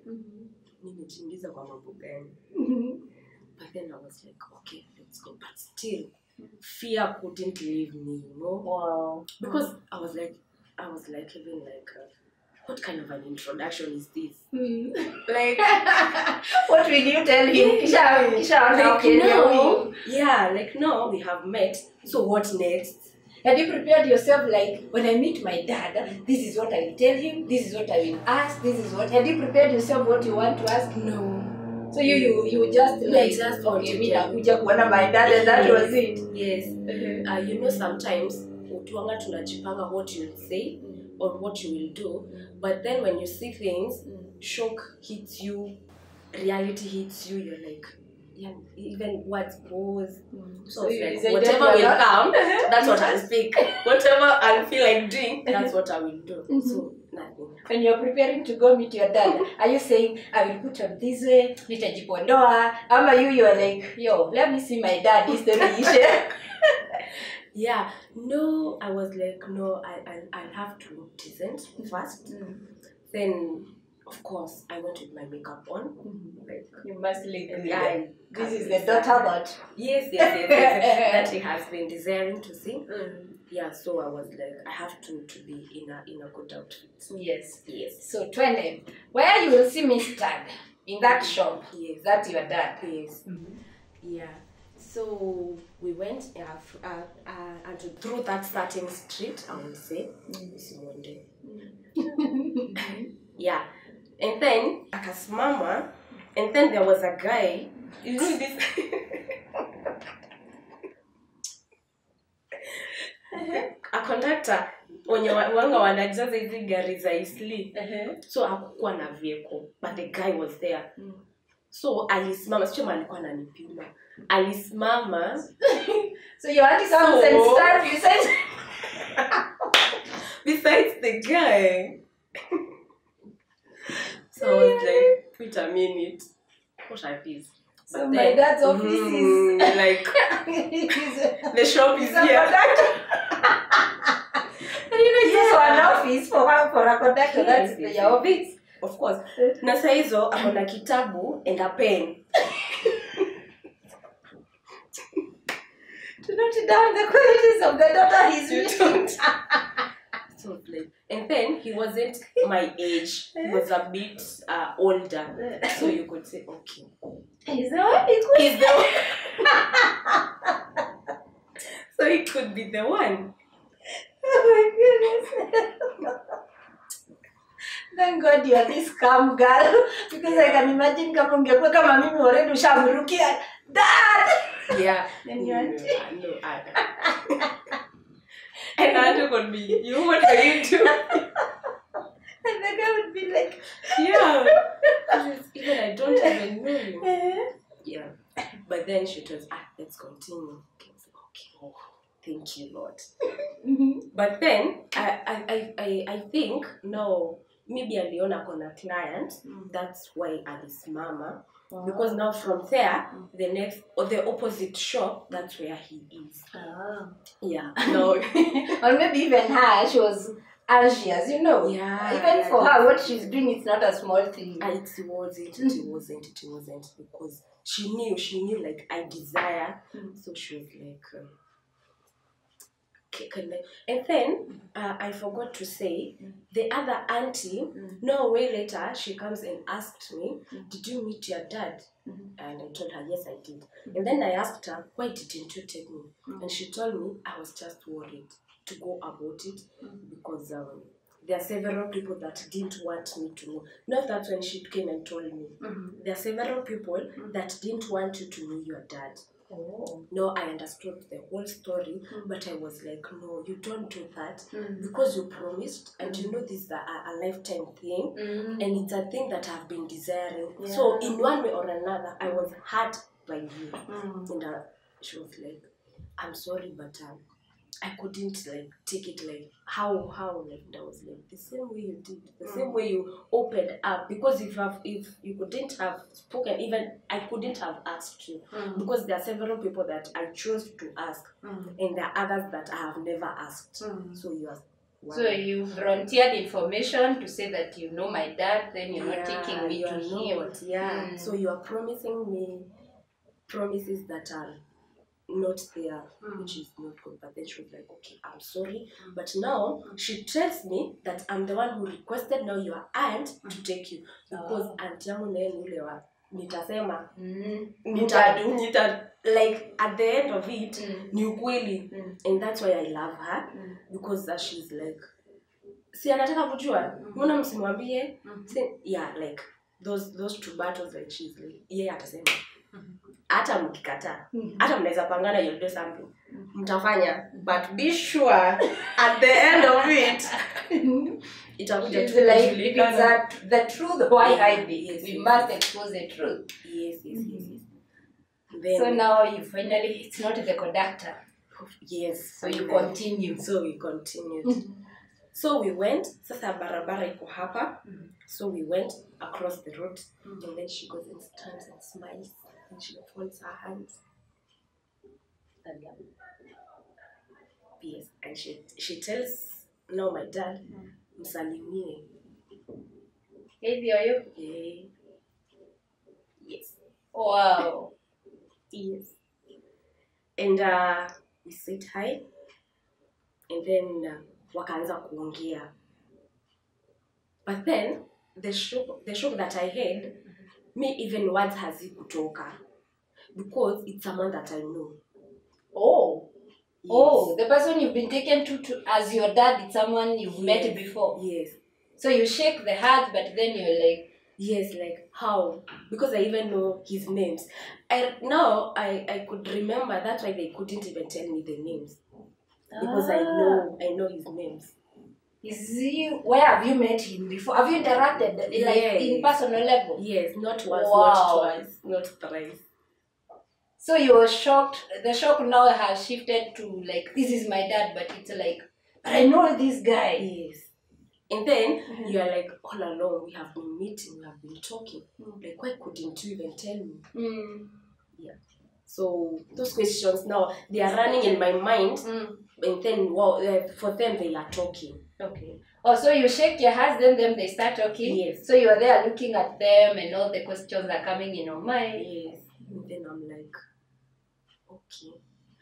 Mm-hmm. But then I was like, okay, let's go. But still, fear couldn't leave me, you know? Wow. Because I was like, I was like, even like, uh, what kind of an introduction is this? Mm. Like, what will you tell him? Kisha, Kisha, Like, okay, no, yeah, like, no, we have met, so what next? Have you prepared yourself like, when I meet my dad, this is what I will tell him, this is what I will ask, this is what... Have you prepared yourself what you want to ask? No. So you you you just like, just okay, me tell nakuja kuona my dad and that was it. Yes. Uh, you know, sometimes utuanga tunajipanga what you'll say or what you will do, but then when you see things, shock hits you, reality hits you, you're like, yeah, even words pause. So, So it's you like, decide whatever you're will not- come, that's what I'll speak. Whatever I'll feel like doing, that's what I will do. So, nothing. When you're preparing to go meet your dad, are you saying, I will put on this way, nitajipondoa? Ama you, you're like, yo, let me see my dad, this story. Yeah, no, I was like, no, I, I, I'll have to present first. Mm. Then, of course, I went with my makeup on. Mm-hmm. Like, You must look good. yeah, This is the daughter that... Yes, yes, yes, yes, that he has been desiring to see. Mm. Yeah, so I was like, I have to, to be in a in a good outfit. Yes. Yes. So, twenty, where you will see Miss Tag in that shop, Yes. that's your dad. Yes. Mm-hmm. Yeah. So we went uh, f- uh, uh, and through that certain street, I would say, mm. one day. Mm. Yeah. And then akasimama, and then there was a guy. You know this. A conductor wenye wanga wanajaza hizi gari za isli. So hakukuwa na vehicle, but the guy was there. Mm. So alisimama, sio alikuwa ananipima. Alisimama. So you want to come and stand besides besides the guy. So I was like, wait a minute. What are these? So but my then, dad's office mm, is like the shop is here. And you know, it's also an office for her, for a conductor. That's yes, your office. Of course. Na saa hizo ako na kitabu and a pen. To note down the qualities of the daughter he's meeting. So like, and then he wasn't my age. He was a bit uh, older. So you could say, okay. He's the one. He's the one. So it could be the one. Oh my goodness. Thank God you're this calm girl. Because I can imagine kama ungekuwa kama mimi already ushamrukia. Dad! Yeah. Then you want no, no, I and Andrew could be, you, what are you doing? And the guy would be like, yeah. Even I don't even know you. Yeah. But then she was, ah, let's continue. Okay, okay. Oh, thank you, Lord. Mm-hmm. But then, I, I, I, I think, no, maybe aliona kona client, mm. That's why alisimama. Wow. Because now from there, the next or the opposite shop, that's where he is. Ah. Yeah. No. Or maybe even her, she was anxious, you know. Yeah. Even yeah, for yeah. her, what she's doing, it's not a small thing. It wasn't, it wasn't, it wasn't. Because she knew, she knew like I desire. Mm. So she was like, um, and then uh, I forgot to say, mm. the other auntie, mm. no way later, she comes and asked me, mm. did you meet your dad? Mm-hmm. And I told her, yes, I did. Mm-hmm. And then I asked her, why didn't you take me? Mm-hmm. And she told me, I was just worried to go about it, mm-hmm. because um, there are several people that didn't want me to know. Not that when she came and told me. Mm-hmm. There are several people mm-hmm. that didn't want you to know your dad. Oh. No, I understood the whole story, mm. but I was like, no, you don't do that, mm. because you promised, and mm. you know this is a, a lifetime thing, mm. and it's a thing that I've been desiring. Yeah. So in one way or another, I was hurt by you. Mm. And uh, she was like, I'm sorry, but um, I couldn't like take it like how how like that was like the same way you did, the mm. same way you opened up, because if I've, if you couldn't have spoken, even I couldn't have asked you, mm. because there are several people that I chose to ask, mm. and there are others that I have never asked. Mm. So you are wow. So you volunteered information to say that you know my dad, then you're yeah, not taking me to him. Yeah. Mm. So you are promising me promises that are not there, mm. which is not good. But then she was like, okay, I'm sorry, mm. but now mm. she tells me that I'm the one who requested now your aunt mm. to take you, because oh. aunt yangu naye ni ule wa nitasema Mm. nita, nita like at the end of it Mm. ni ukweli. Mm. And that's why I love her Mm. because that she's like si anataka kujua mbona msimwambie. Yeah, like those those two battles like she's like yeah atasema hata mkikataa hata mnaweza pangana you'll do something mtafanya but be sure at the end of it itakuja tu like if it's that the truth why yeah, hide it. yes, we yes, must yes. expose the truth. Yes, yes, yes, yes. Then, so now you finally it's not the conductor. Yes. So you continue. So we continued. So we went, sasa barabara iko hapa. Mm-hmm. So we went across the road. Mm-hmm. And then she goes and stands and smiles. And she folds her hands. And um, yes, and she she tells now my dad, msalimie. Hey, are you? Yeah. Yes. Wow. Yes. And uh, we said hi. And then uh, wakaanza kuongea. But then the shock the shock that I had, mm-hmm. me even words hazikutoka because it's someone that I know. Oh. Yes. Oh, the person you've been taken to, to as your dad is someone you've yes. met before. Yes. So you shake the hand, but then you're like, yes, like how? Because I even know his names. And now I, I could remember that's why they couldn't even tell me the names. Because ah. I know I know his names. Is he, where have you met him before? Have you interacted like yes. in personal level? Yes, not once, wow. not twice, not thrice. So you were shocked. The shock now has shifted to like, this is my dad, but it's like, but I know this guy. Yes. And then mm-hmm. you are like, all along we have been meeting, we have been talking. Mm. Like, why couldn't you even tell me? Mm. Yeah. So those questions now they are running in my mind, mm. and then well, uh, for them they are talking. Okay. Oh, so you shake your hands, then them they start talking. Yes. So you are there looking at them, and all the questions are coming in your mind. Yes. And then I'm like, okay.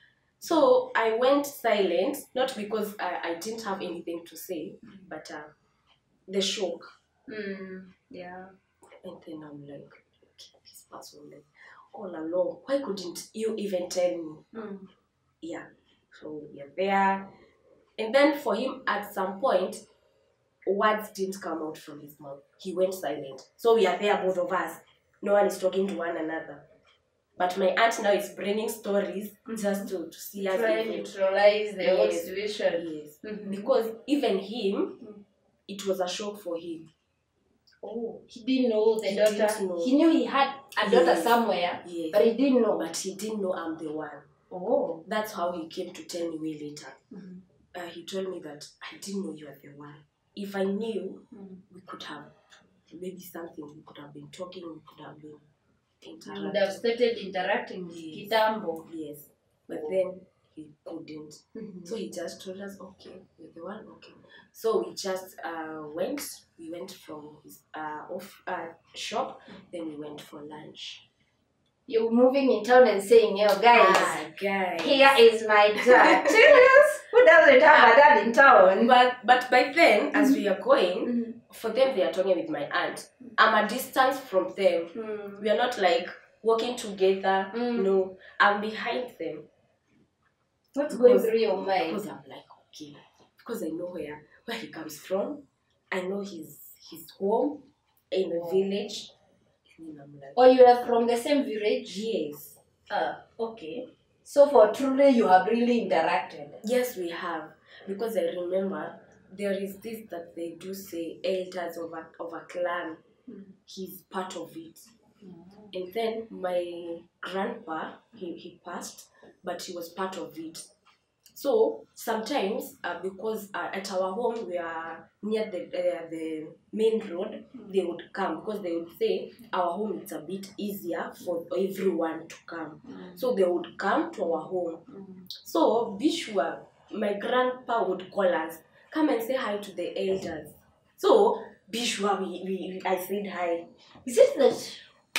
So I went silent, not because I, I didn't have anything to say, mm. but uh, the shock. Mm. Yeah. And then I'm like, okay, this person like all along, why couldn't you even tell me? Mm. Yeah. So we are there. And then for him, at some point, words didn't come out from his mouth. He went silent. So we are there, both of us. No one is talking to one another. But my aunt now is bringing stories mm-hmm. just to, to see us. Try to neutralize the yes. whole situation. Yes. Mm-hmm. Because even him, mm-hmm. it was a shock for him. Oh, he didn't know the he daughter. Didn't know. He knew he had a daughter yes. somewhere, yes. but he didn't know. But he didn't know I'm the one. Oh. That's how he came to tell me way later. Mm-hmm. Uh, he told me that I didn't know you were the one. If I knew, mm. we could have maybe something. We could have been talking. We could have been interacting. You would have started interacting with yes. Kitambo. Yes, but then he couldn't. Mm-hmm. So he just told us, okay, you're the one. Okay. So we just uh, went. We went from his uh, off uh, shop. Then we went for lunch. You're moving in town and saying, yo, guys, ah, guys. here is my dad. Who doesn't have a dad in town? But but by then, mm-hmm. as we are going, mm-hmm. for them, they are talking with my aunt. I'm a distance from them. Mm. We are not like walking together. Mm. No, I'm behind them. What's because, going through your mind? Because I'm like, okay, because I know where, where he comes from. I know his, his home in the village. Like, or you are from the same village? Yes. Uh, okay. So for truly you have really interacted? Yes, we have. Because I remember there is this that they do say elders of a, of a clan. Mm. He's part of it. Mm. And then my grandpa, he, he passed, but he was part of it. So sometimes, uh, because uh, at our home we are near the uh, the main road, mm. they would come because they would say our home is a bit easier for everyone to come. Mm. So they would come to our home. Mm. So Bishwa, my grandpa would call us, come and say hi to the elders. So Bishwa, we, we I said hi. Is it that?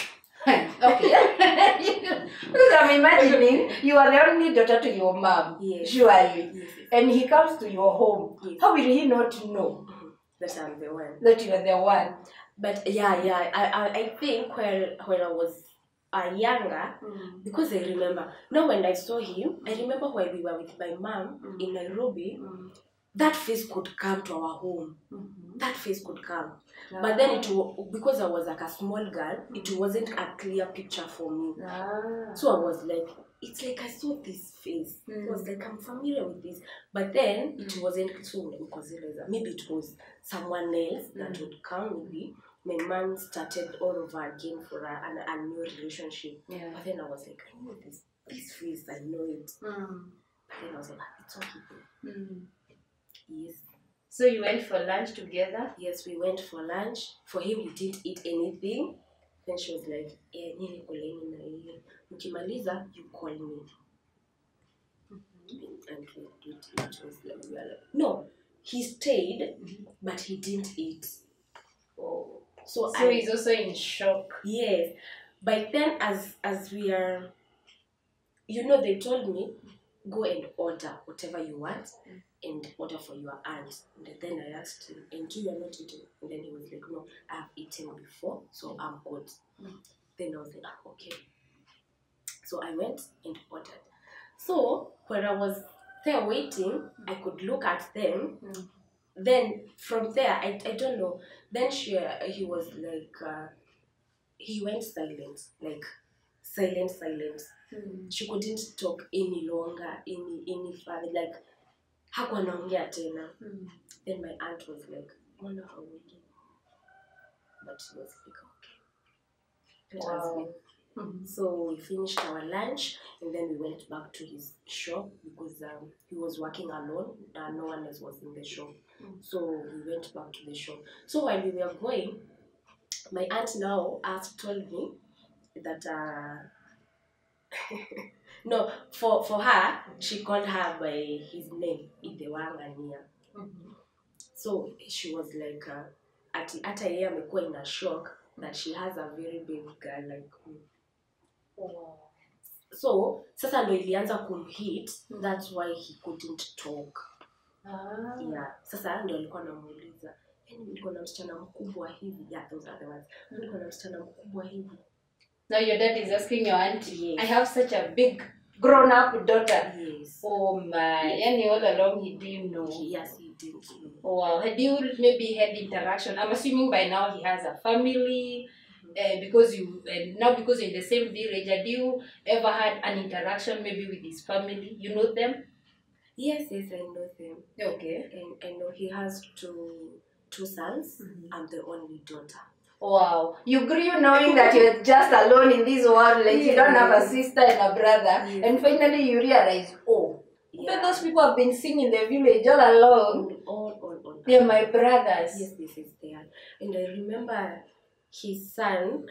Okay. Because I'm imagining you are the only daughter to your mom, yes. surely, yes. and he comes to your home. Yes. How will he not know that I'm the one? That you are the one. But yeah, yeah, I, I, I think when, when I was uh, younger, mm. because I remember, now when I saw him, I remember when we were with my mom mm. in Nairobi, mm. that face could come to our home. Mm-hmm. That face could come. Ah. But then, it because I was like a small girl, mm. it wasn't a clear picture for me. Ah. So I was like, it's like I saw this face. Mm. It was like, I'm familiar with this. But then, mm. it wasn't so because maybe it was someone else mm. that would come, maybe. My mom started all over again for a, a, a new relationship. Yeah. But then I was like, I know this, this face, I know it. Mm. But then I was like, it's okay. Mm. Yes. So you went for lunch together? Yes, we went for lunch. For him, we didn't eat anything. Then she was like, eh, nini kuleni na hiyo. Mkimaliza, you call me. Mm-hmm. And we did it. Was like, we were like, no, he stayed, mm-hmm. but he didn't eat. Oh. So, so I, he's also in shock. Yes. By then, as as we are, you know, they told me, go and order whatever you want mm. and order for your aunt. And then I asked him, and you are not eating? And then he was like, no, I've eaten before, so I'm good. Mm. Then I was like, ah, okay. So I went and ordered. So when I was there waiting, mm. I could look at them. Mm. Then from there, I, I don't know. Then she uh, he was like, uh, he went silent, like silent, silent. Mm. She couldn't talk any longer, any any further. Like, hakuwa naongea tena. Mm. Then my aunt was like, "Mwana hawezi." But she was like, "Okay." It wow. was mm-hmm. So we finished our lunch and then we went back to his shop because um, he was working alone. Uh, no one else was in the shop. So we went back to the shop. So while we were going, my aunt now asked, told me that, uh, no, for, for her, she called her by his name, Idewangania. Mm-hmm. So she was like, uh, at at a year, I'm in a shock that she has a very big girl like me. Oh. So, sasa ndo ilianza kumhit, that's why he couldn't talk. Ah. Yeah. Sasa ndio alikuwa anamuuliza, "Yaani niko na msichana mkubwa hivi." Yeah, those are the words. Niko na msichana mkubwa hivi. Now your dad is asking your auntie, yes. I have such a big grown up daughter. Yes. Oh my. Yes. Yani all along he didn't know. Yes, he didn't know. Oh, wow. Had you maybe had interaction? I'm assuming by now he has a family. Uh, because you uh, now because you're in the same village, had you ever had an interaction maybe with his family? You know them? Yes, yes, I know them. Okay. And I know he has two two sons. Mm-hmm. I'm the only daughter. Wow. You grew knowing that you're just alone in this world, like yes. You don't have a sister and a brother. Yes. And finally you realize, oh, yeah. But those people have been singing in the village all along. All, all, all. They're my brothers. Yes, this is there. And I remember his son.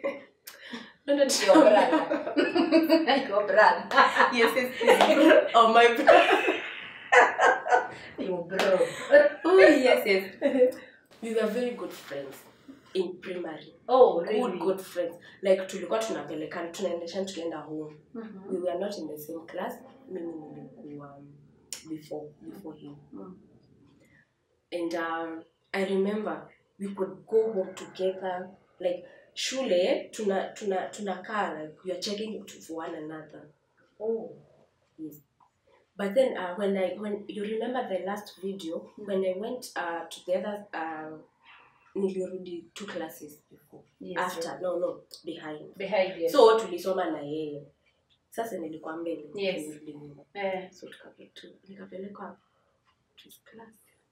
No, not your brother. Your brother. Yes, it's his bro. Oh, my brother. Your bro. Oh, yes, yes. We were very good friends in primary. Oh, really? Good, good friends. Like, tulikuwa tunapelekana, tunaendesha tukienda home. Mm-hmm. We were not in the same class. Mimi nilikuwa before, before him. Mm. And um, I remember we could go home together. Like, shule, tuna, tuna, tunakaa, like, we are checking for one another. Oh. Yes. But then, uh, when I, when, you remember the last video, mm-hmm. when I went uh, to the other, uh, nilirudi two classes before. Yes, after, sir. no, no, behind. Behind, yes. So, tulisoma na yeye. Sasa nilikuwa mbele. Yes. Yeah. So, nikapelekwa to his class.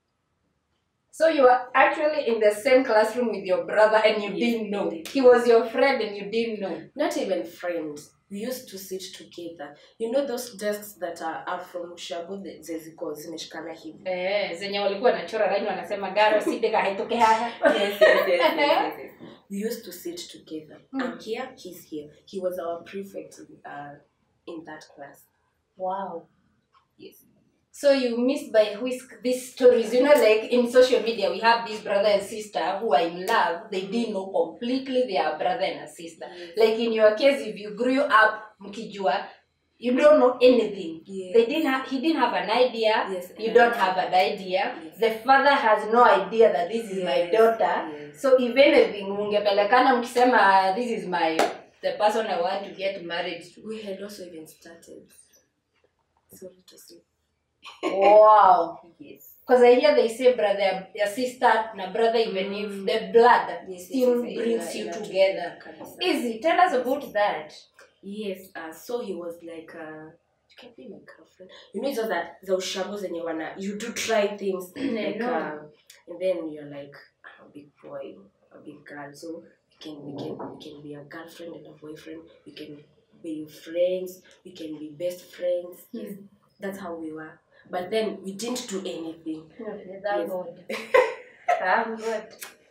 So you were actually in the same classroom with your brother and you yes, didn't know. Indeed. He was your friend and you didn't know. Not even friends. We used to sit together. You know those desks that are, are from Shabu, the zeziko zimeshikana hivi. Eh, zenye walikuwa wanachora rangi wanasema garo sideka haitoke hapa. Yes, yes, yes, yes, yes, yes. We used to sit together. Mm. I'm here, he's here. He was our prefect uh, in that class. Wow. Yes. So you missed by whisk these stories. You know, like in social media, we have this brother and sister who are in love. They didn't know completely they are brother and a sister. Yes. Like in your case, if you grew up mkijua, you don't know anything. Yes. They didn't have, he didn't have an idea. Yes, You don't have an idea. Yes. The father has no idea that this is Yes. my daughter. Yes. So if anything, mungepelekana mkisema this is my the person I want to get married to. We had also even started. Sorry to say. Wow. Yes. Because I hear they say brother, your sister, na brother, even Mm. if the blood Yes, still yes, yes, brings yeah, you yeah, together. kabisa. Easy. Tell us about that. Yes, uh, so he was like, uh, you can be my girlfriend. You know, it's all that the ushabos and you wanna, you do try things, like, uh, and then you're like, I'm a big boy, a big girl, so we can, we can, we can be a girlfriend and a boyfriend. We can be friends. We can be best friends. Yes, that's how we were. But then we didn't do anything. Okay, thank Yes. God. Thank God.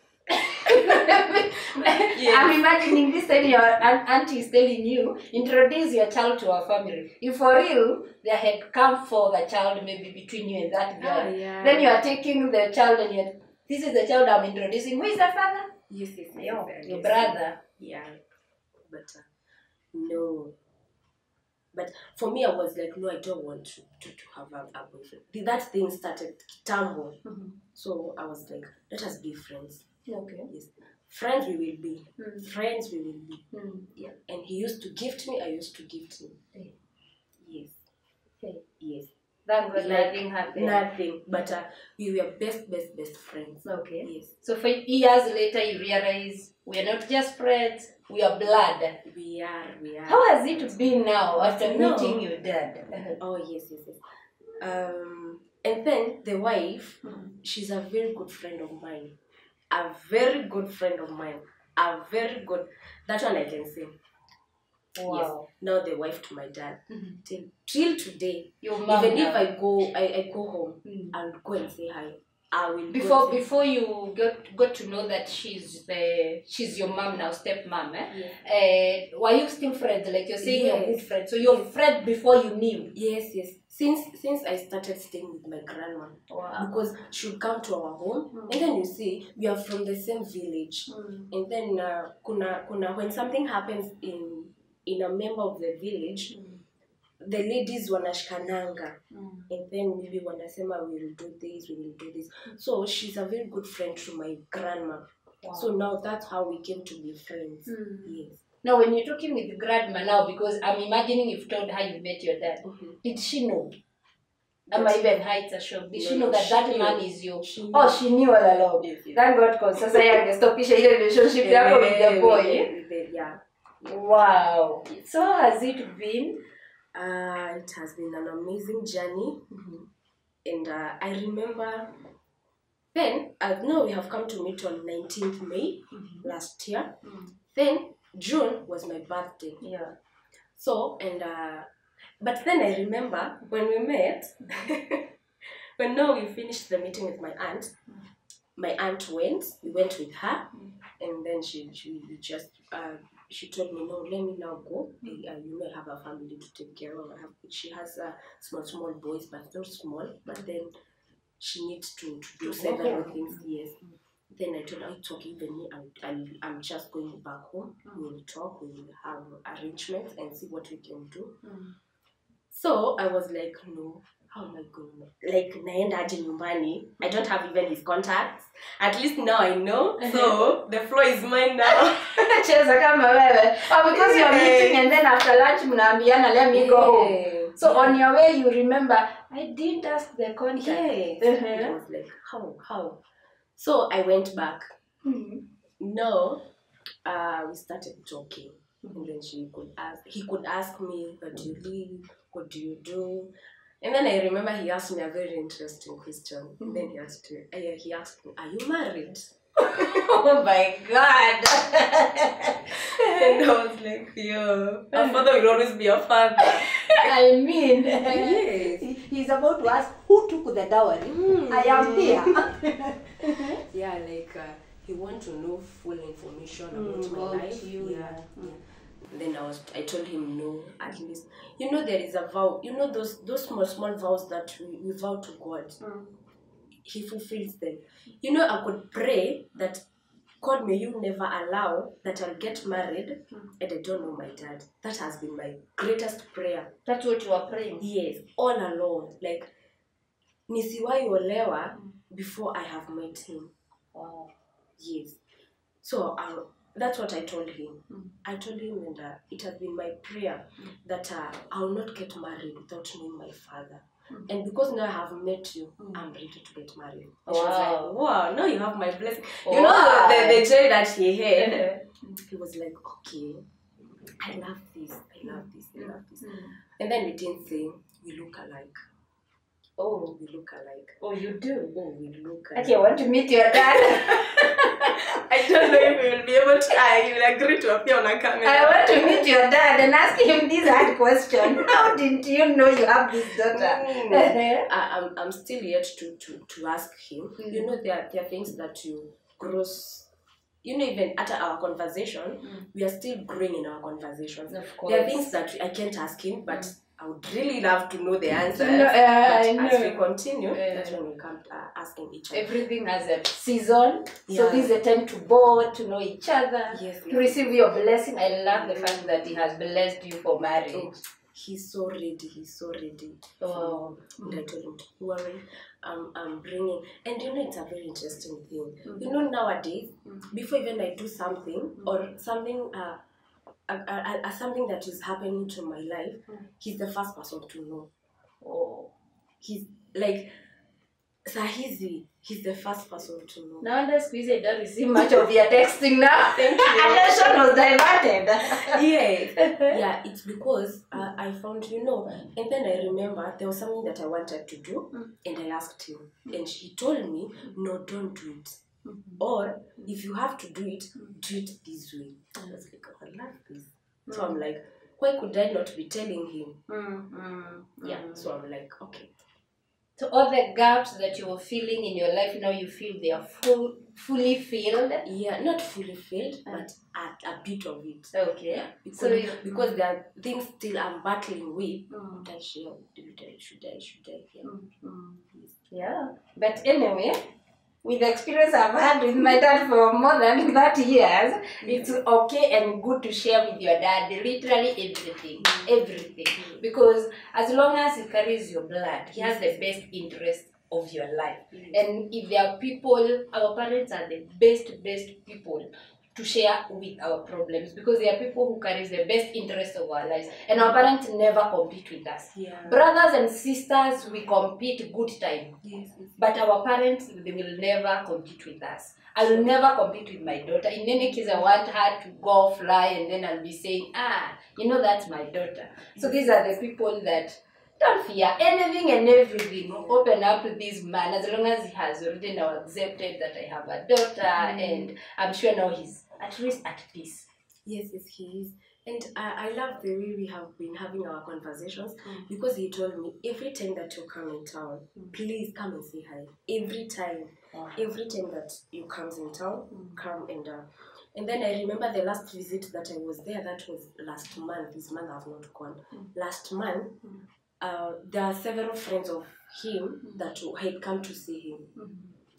Yes. I'm imagining this time your an- auntie is telling you, introduce your child to our family. If for real, they had come for the child maybe between you and that girl. Oh, yeah. Then you are taking the child and you're, this is the child I'm introducing. Who is the father? Yes, yes, yes. Your, yes, your yes. brother. Yeah, but uh, no. But for me, I was like, no, I don't want to, to, to have a, a boyfriend. That thing started kitambo. Mm-hmm. So I was like, let us be friends. Okay. Yes. Friends we will be. Mm. Friends we will be. Mm. Yeah. And he used to gift me, I used to gift him. Hey. Yes. Hey. Yes. Thank God Like, nothing happened. Nothing. But uh, we were best, best, best friends. Okay. Yes. So for years later you realize we are not just friends, we are blood. We are, we are. How has it been now after No. meeting your dad? Oh, yes, yes, yes. Um, and then the wife, Mm-hmm. she's a very good friend of mine. A very good friend of mine. A very good. That one I can say. Wow. Yes. Now the wife to my dad. Mm-hmm. Till, till today. Your mom Even now. if I go, I, I go home, Mm. I'll go and say hi. I will Before go and say, before you got got to know that she's the she's your mom now, step mom, eh? yes. Uh, were you still friends? Like you're saying Yes. you're good friends. So you're friends before you knew. Yes, yes. Since since I started staying with my grandma, Wow. because she would come to our home, Mm. and then you see we are from the same village, Mm. and then uh, kuna kuna when something happens in in a member of the village, Mm. the ladies wanashkananga, Mm. and then maybe wanasema we will do this, we will do this. So she's a very good friend to my grandma. Wow. So now that's how we came to be friends. Mm. Yes. Now, when you're talking with grandma now, because I'm imagining you've told her you met your dad, Mm-hmm. did she know? But Am I even heights a shock? Did no, she know that she that knew. man is your? She knew. Oh, she knew all along. Yes, yes. Thank God, because sasa yange stopisha ile relationship yako with the boy. With the- yeah. Wow. So how has it been? Uh, it has been an amazing journey. Mm-hmm. And uh, I remember then, uh, no, we have come to meet on nineteenth May Mm-hmm. last year. Mm-hmm. Then June was my birthday. Yeah. So, and, uh, but then I remember when we met, when no, we finished the meeting with my aunt, my aunt went, we went with her, and then she, she just, uh, she told me, no, let me now go. Uh, you may have a family to take care of. I have, she has uh, small, small boys, but not small, but then she needs to, to do several things, yes. Then I told her, it's okay, even me, I'm, I'm, I'm just going back home. We will talk, we will have arrangements and see what we can do. Mm. So I was like, no, how am I going? Like, naenda aje nyumbani. I don't have even his contacts. At least now I know. So the floor is mine now. Cheza kama wewe. Oh, because you're meeting and then after lunch mnaambiana, let me go home. So yeah. on your way you remember, I didn't ask the contact. Yes. Uh-huh. I was like, how, how? So I went back. Mm-hmm. No, uh, we started talking. And then she could ask, he could ask me, where do you live? What do you do? And then I remember he asked me a very interesting question. Mm-hmm. And then he asked me, uh, he asked me, are you married? Oh my God. And I was like, yo, a father will always be a father. I mean, yes. He's about to ask, who took the dowry? Mm. I am here. Yeah, like, uh, he wants to know full information about mm, my about life. You, yeah. yeah. yeah. Then I was, I told him no, at least. You know, there is a vow. You know those those small, small vows that we, we vow to God. Mm. He fulfills them. You know, I could pray that God, may you never allow that I'll get married mm. and I don't know my dad. That has been my greatest prayer. That's what you are praying? Yes, all along. Like, nisiwahi olewa before I have met him. Wow. Yes. So uh, that's what I told him. Mm. I told him and uh, it has been my prayer mm. that uh, I will not get married without knowing my father. Mm. And because now I have met you, mm. I'm ready to get married. And wow. She was like, wow, now you have my blessing. Wow. You know the, the joy that he had. He was like, okay, I love this, I love this, I love this. Mm. And then we didn't say, we look alike. Oh, we look alike. Oh, you do? Oh, we look alike. Okay, I want to meet your dad. I don't know if we will be able to. I will agree to appear on a camera. I want to meet your dad and ask him this hard question. How did you know you have this daughter? Mm. I, I'm, I'm still yet to, to, to ask him. Mm. You know, there, there are things that you gross. You know, even at our conversation, mm. we are still growing in our conversations. Of course. There are things that I can't ask him, but mm. I would really love to know the answers. No, uh, but as we continue, uh, that's when we come uh, asking each other. Everything has a season. Yeah. So this is a time to bond, to know each other, yes, to yes. receive your blessing. I love the fact that he has blessed you for marriage. Oh, he's so ready. He's so ready. Oh. And I told him to worry. Um, I'm bringing. And you know, it's a very interesting thing. Mm-hmm. You know, nowadays, mm-hmm. before even I do something mm-hmm. or something... Uh, Uh, uh, uh, something that is happening to my life, mm. he's the first person to know. Oh, he's like, Sahizi, he's the first person to know. Now, under squeeze, I don't receive much of your texting now. Thank you. Attention was diverted. Yes. Yeah, it's because uh, I found, you know, and then I remember there was something that I wanted to do, mm. and I asked him, mm. and he told me, no, don't do it. Mm-hmm. Or if you have to do it, do it this way. I was like, oh, I love this. Mm-hmm. So I'm like, why could I not be telling him? Mm-hmm. Yeah. So I'm like, okay. So all the gaps that you were feeling in your life, now you feel they are full, fully filled? Yeah, not fully filled, mm-hmm. but a, a bit of it. Okay. Yeah, because, so you, because there are things still I'm battling with. Mm-hmm. Should I share? Should I? Should I? Yeah. Mm-hmm. Yeah. But anyway, with the experience I've had with my dad for more than thirty years, mm-hmm. it's okay and good to share with your dad literally everything. Mm-hmm. Everything. Mm-hmm. Because as long as he carries your blood, he has the best interest of your life. Mm-hmm. And if there are people, our parents are the best, best people to share with our problems, because there are people who carry the best interest of our lives, and our parents never compete with us. Yeah. Brothers and sisters, we compete good time. Yes, yes. But our parents, they will never compete with us. I will never compete with my daughter. In any case, I want her to go fly, and then I'll be saying, ah, you know, that's my daughter. So these are the people that don't fear anything and everything. Open up to this man, as long as he has already now accepted that I have a daughter, mm. and I'm sure now he's at least at peace. Yes, yes, he is. And I, I love the way we have been having our conversations, mm. because he told me, every time that you come in town, mm. please come and say hi. Every time. Wow. Every time that you come in town, mm. come and... Uh, and then I remember the last visit that I was there, that was last month. This month I have not gone. Mm. Last month, mm. uh, there are several friends of him mm. that had come to see him. Mm.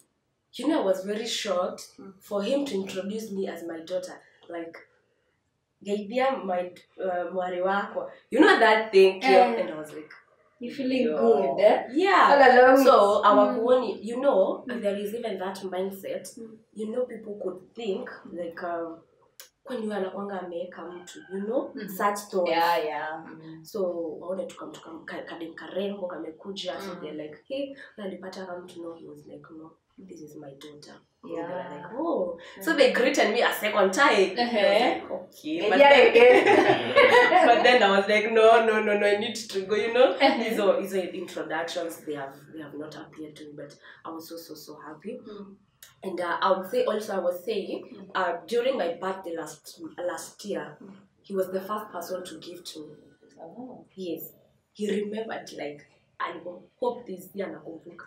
You know, I was very shocked mm. for him to introduce me as my daughter. Like, Gaidia, my uh, mwari wako. You know that thing? Uh, and I was like, you feeling good, eh? Yeah. All along. So, our mm. you know, mm. there is even that mindset. Mm. You know, people could think, like, um, when you are anakwanga ameweka mtu, you know, mm-hmm. such thoughts. Yeah, yeah. Mm-hmm. So, waone tukam tukam kadem karengo kamekuja, mm. so they're like, hey, nalipata kama mtu, no, he was like, no, this is my daughter. Yeah. And they were like, oh. Mm. So they greeted me a second time. Uh-huh. I was like, okay. But, yeah, then, but then I was like, no, no, no, no, I need to go, you know. These are, these are introductions, they have they have not appeared to me, but I was so, so, so happy. Mm. And uh, I would say also, I was saying, uh, during my birthday last last year, mm. he was the first person to give to me. Oh. Yes. He remembered, like, I hope this year nakumbuka.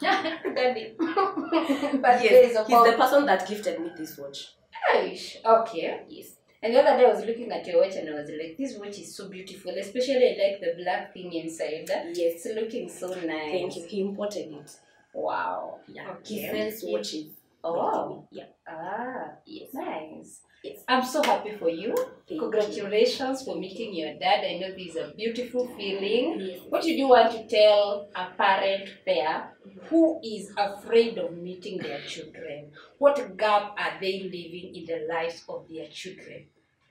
But yes, he's the person that gifted me this watch. Aish. Okay. Yes. And the other day I was looking at your watch and I was like, this watch is so beautiful. Especially I like the black thing inside. Yes. It's looking so nice. Thank you. He imported it. Wow. Yeah. Okay. He sells watches. Oh. Yeah. Ah, Yes. nice. Yes. I'm so happy for you. Thank Congratulations you. for Thank meeting you. your dad. I know this is a beautiful feeling. Yes. What did you want to tell a parent there who is afraid of meeting their children? What gap are they living in the lives of their children?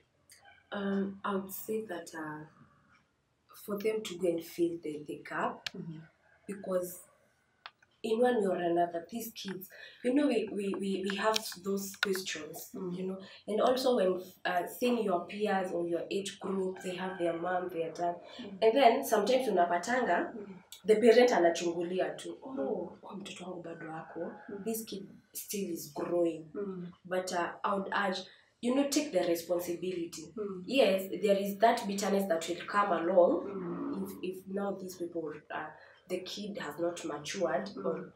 Um, I would say that uh, for them to go and fill the, the gap, Mm-hmm. because in one way or another, these kids, you know, we, we, we, we have those questions, Mm. you know, and also when uh, seeing your peers or your age group, they have their mom, their dad, Mm. and then sometimes unapatanga, Mm. the parent anachungulia tu, oh, kwa mtoto wangu bado wako, this kid still is growing, Mm. but uh, I would urge, you know, take the responsibility. Mm. Yes, there is that bitterness that will come along Mm. if, if now these people, uh, the kid has not matured, Mm. or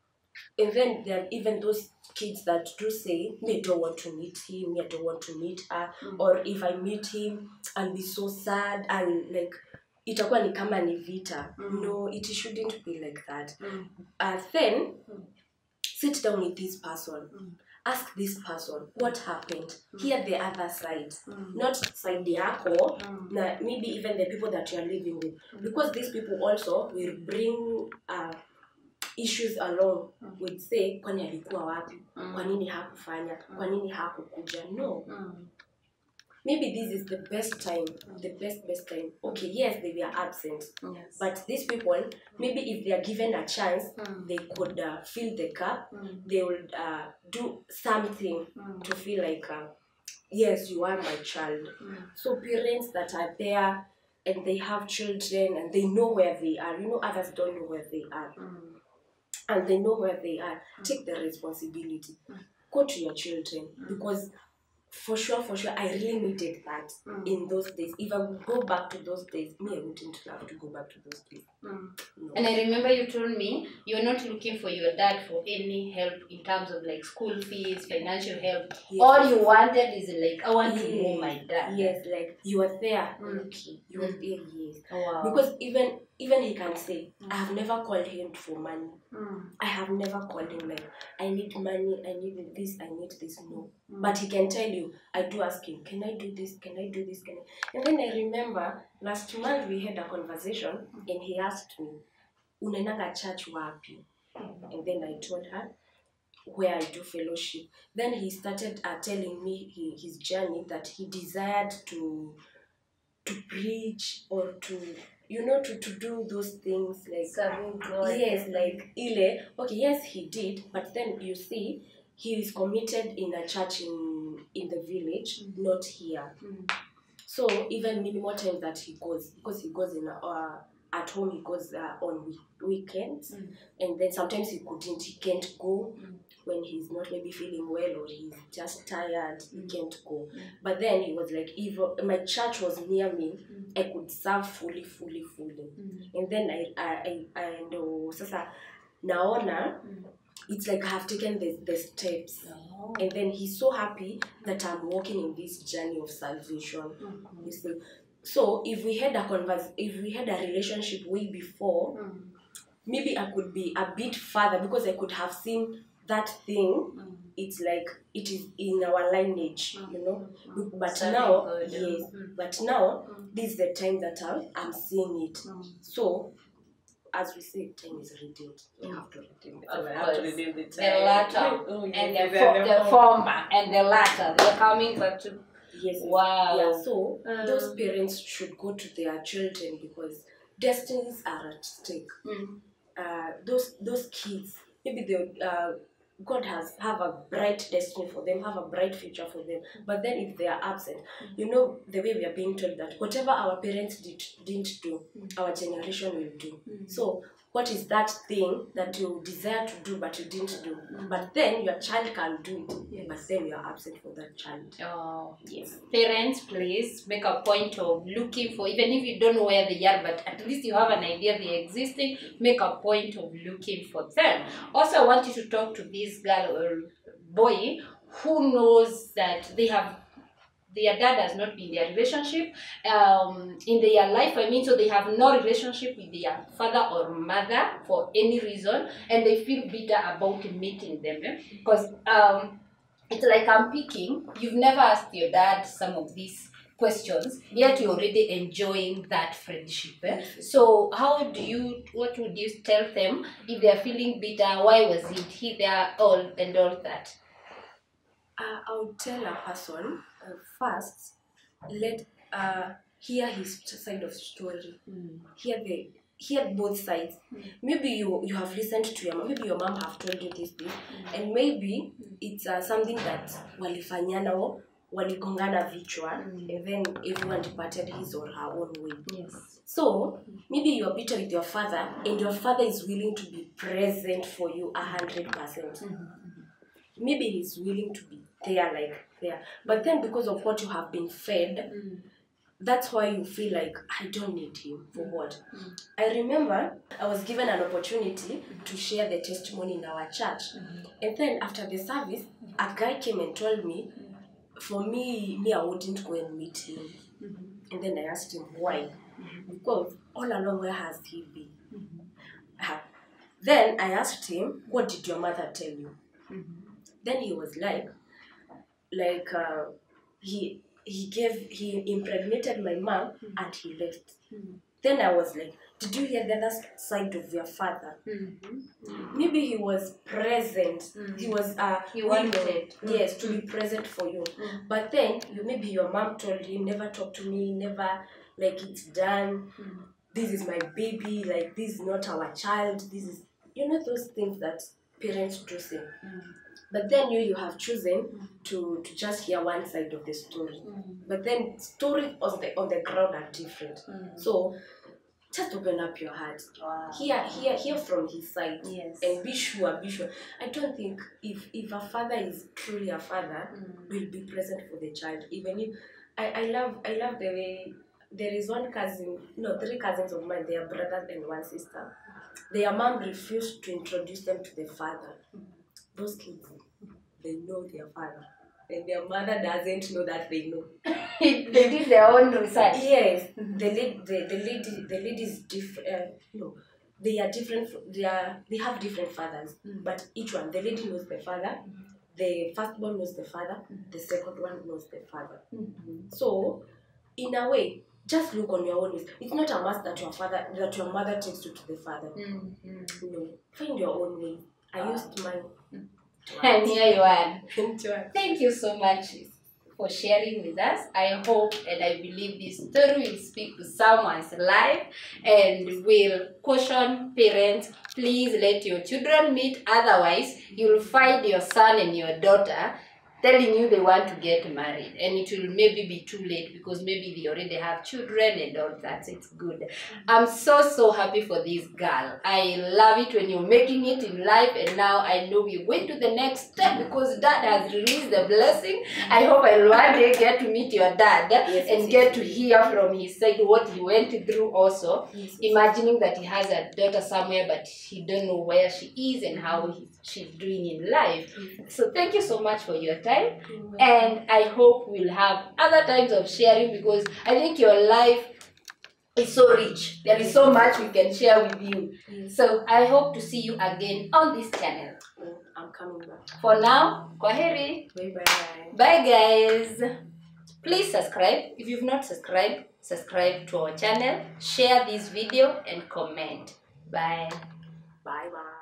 and then there are even those kids that do say, they don't want to meet him, I don't want to meet her, Mm. or if I meet him, I'll be so sad, I'll like, itakuwa ni kama ni vita. Mm. No, it shouldn't be like that. Mm. Uh, then, Mm. sit down with this person. Mm. Ask this person, what happened? Mm. Hear the other side. Mm. Not side yako, Mm. na maybe even the people that you are living with. Because these people also will bring uh, issues along. Mm. Would say, kwani alikuwa wapi? Mm. Kwa nini hakufanya? Kwa nini hakukuja? No. Mm. Maybe this is the best time, the best, best time. Okay, yes, they were absent. Yes. But these people, maybe if they are given a chance, Mm. they could uh, fill the gap. Mm. They would uh, do something Mm. to feel like, uh, yes, you are my child. Mm. So parents that are there and they have children and they know where they are. You know, others don't know where they are. Mm. And they know where they are. Mm. Take the responsibility. Mm. Go to your children. Mm. Because for sure, for sure, I really needed that Mm. in those days. If I would go back to those days, me, I wouldn't have to go back to those days. Mm. No. And I remember you told me you're not looking for your dad for any help in terms of like school fees, financial help. Yes. All you wanted is like, I want yes. to know my dad. Yes, like you were there. Mm. Okay, you were Mm. there. Yes. Oh, wow. Because even even he can say, Mm. I have never called him for money. Mm. I have never called him like, I need money, I need this, I need this. No. Mm. But he can tell you, I do ask him, can I do this? Can I do this? Can I? And then I remember last month we had a conversation and he asked me, unaendanga church wapi? And then I told her where I do fellowship. Then he started uh, telling me he, his journey, that he desired to to preach or to, you know, to, to do those things like Serving God. yes, like ile. Okay, yes, he did, but then you see, he is committed in a church in in the village, Mm. not here. Mm. So even minimal time that he goes, because he goes in uh, at home, he goes uh, on week, weekends, Mm. and then sometimes he couldn't, he can't go Mm. when he's not maybe feeling well or he's just tired, he Mm. can't go. Mm. But then he was like, if my church was near me, Mm. I could serve fully, fully, fully. Mm. And then I, I, I, I know, sasa naona, Mm. it's like I have taken the, the steps. Oh. And then he's so happy that I'm walking in this journey of salvation. Mm. You see. So if we had a converse, if we had a relationship way before, Mm. maybe I could be a bit further because I could have seen that thing. Mm. It's like it is in our lineage, Mm. you know. Mm. But Serving now, God. yes. Mm. But now, Mm. this is the time that I'm, I'm seeing it. Mm. So, as we say, time is redeemed. We Mm. have to redeem it. Of We have to course. redeem the The time. latter Oh, yes, and the, the- fo- the the former and the latter, they're coming back to. Yes. Wow. Yeah. So Um, those parents should go to their children because destinies are at stake. Mm. Uh, those those kids, maybe they uh, God has have a bright destiny for them, have a bright future for them. But then if they are absent, you know the way we are being told that whatever our parents did didn't do, Mm. our generation will do. Mm. So what is that thing that you desire to do but you didn't do? Mm. But then your child can do it, Yes. but then you are absent for that child. Oh, Yes. parents, please make a point of looking for, even if you don't know where they are, but at least you have an idea they're existing, make a point of looking for them. Also, I want you to talk to this girl or boy who knows that they have their dad has not been in their relationship um, in their life, I mean, so they have no relationship with their father or mother for any reason, and they feel bitter about meeting them. Because eh? um, it's like I'm picking, you've never asked your dad some of these questions, yet you're already enjoying that friendship. Eh? So how do you, what would you tell them if they're feeling bitter? Why was it he there, all and all that? Uh, I would tell a person uh, first, let uh, hear his side of the story. Mm. Hear the hear both sides. Mm. Maybe you you have listened to your mom. Maybe your mom have told you this thing, mm. and maybe mm. it's uh, something that walifanyana o waligongana vichwa, mm. and then everyone departed his or her own way. Yes. So maybe you are bitter with your father, and your father is willing to be present for you a hundred percent. Maybe he's willing to be there, like there. But then because of what you have been fed, mm. that's why you feel like, I don't need him. For mm. what? Mm. I remember I was given an opportunity mm. to share the testimony in our church. Mm. And then after the service, a guy came and told me, mm. for me, me, I wouldn't go and meet him. Mm-hmm. And then I asked him why. Mm-hmm. Because all along, where has he been? Mm-hmm. uh, then I asked him, what did your mother tell you? Mm-hmm. Then he was like, like uh, he he gave he impregnated my mom mm-hmm. and he left. Mm-hmm. Then I was like, did you hear the other side of your father? Mm-hmm. Mm-hmm. Maybe he was present. Mm-hmm. He was uh he wanted mm-hmm. yes to be present for you. Mm-hmm. But then you maybe your mom told him, never talk to me, never, like, it's done. Mm-hmm. This is my baby. Like, this is not our child. This is, you know, those things that parents do say. Mm-hmm. But then you you have chosen mm. to, to just hear one side of the story. Mm. But then stories on the on the ground are different. Mm. So just open up your heart. Wow. Hear hear hear from his side. Yes. And be sure, be sure. I don't think if if a father is truly a father, mm. will be present for the child. Even if I, I love I love the way there is one cousin, no, three cousins of mine, they are brothers and one sister. Their mom refused to introduce them to the father. Mm. Those kids, they know their father, and their mother doesn't know that they know. They did their own research. Yes, mm-hmm. the lady, the, the lady, the lady is different. Uh, no, they are different. They are they have different fathers, mm-hmm. but each one, the lady knows the father. Mm-hmm. The first one knows the father. Mm-hmm. The second one knows the father. Mm-hmm. So, in a way, just look on your own ways. It's not a must that your father, that your mother takes you to the father. Mm-hmm. No, find your own way. I uh, used mine. And here you are. Thank you so much for sharing with us. I hope and I believe this story will speak to someone's life and will caution parents, please let your children meet. Otherwise, you'll find your son and your daughter telling you they want to get married, and it will maybe be too late because maybe they already have children and all that. So it's good. I'm so so happy for this girl. I love it when you're making it in life, and now I know we're going to the next step because dad has released the blessing. I hope I'll one day get to meet your dad yes, and get to hear from his side what he went through also. Yes, imagining that he has a daughter somewhere but he don't know where she is and how he, she's doing in life. So thank you so much for your time. And I hope we'll have other times of sharing because I think your life is so rich. There is so much we can share with you. So I hope to see you again on this channel. I'm coming back. For now, kwaheri. Bye bye. Bye guys. Please subscribe. If you've not subscribed, subscribe to our channel. Share this video and comment. Bye. Bye bye.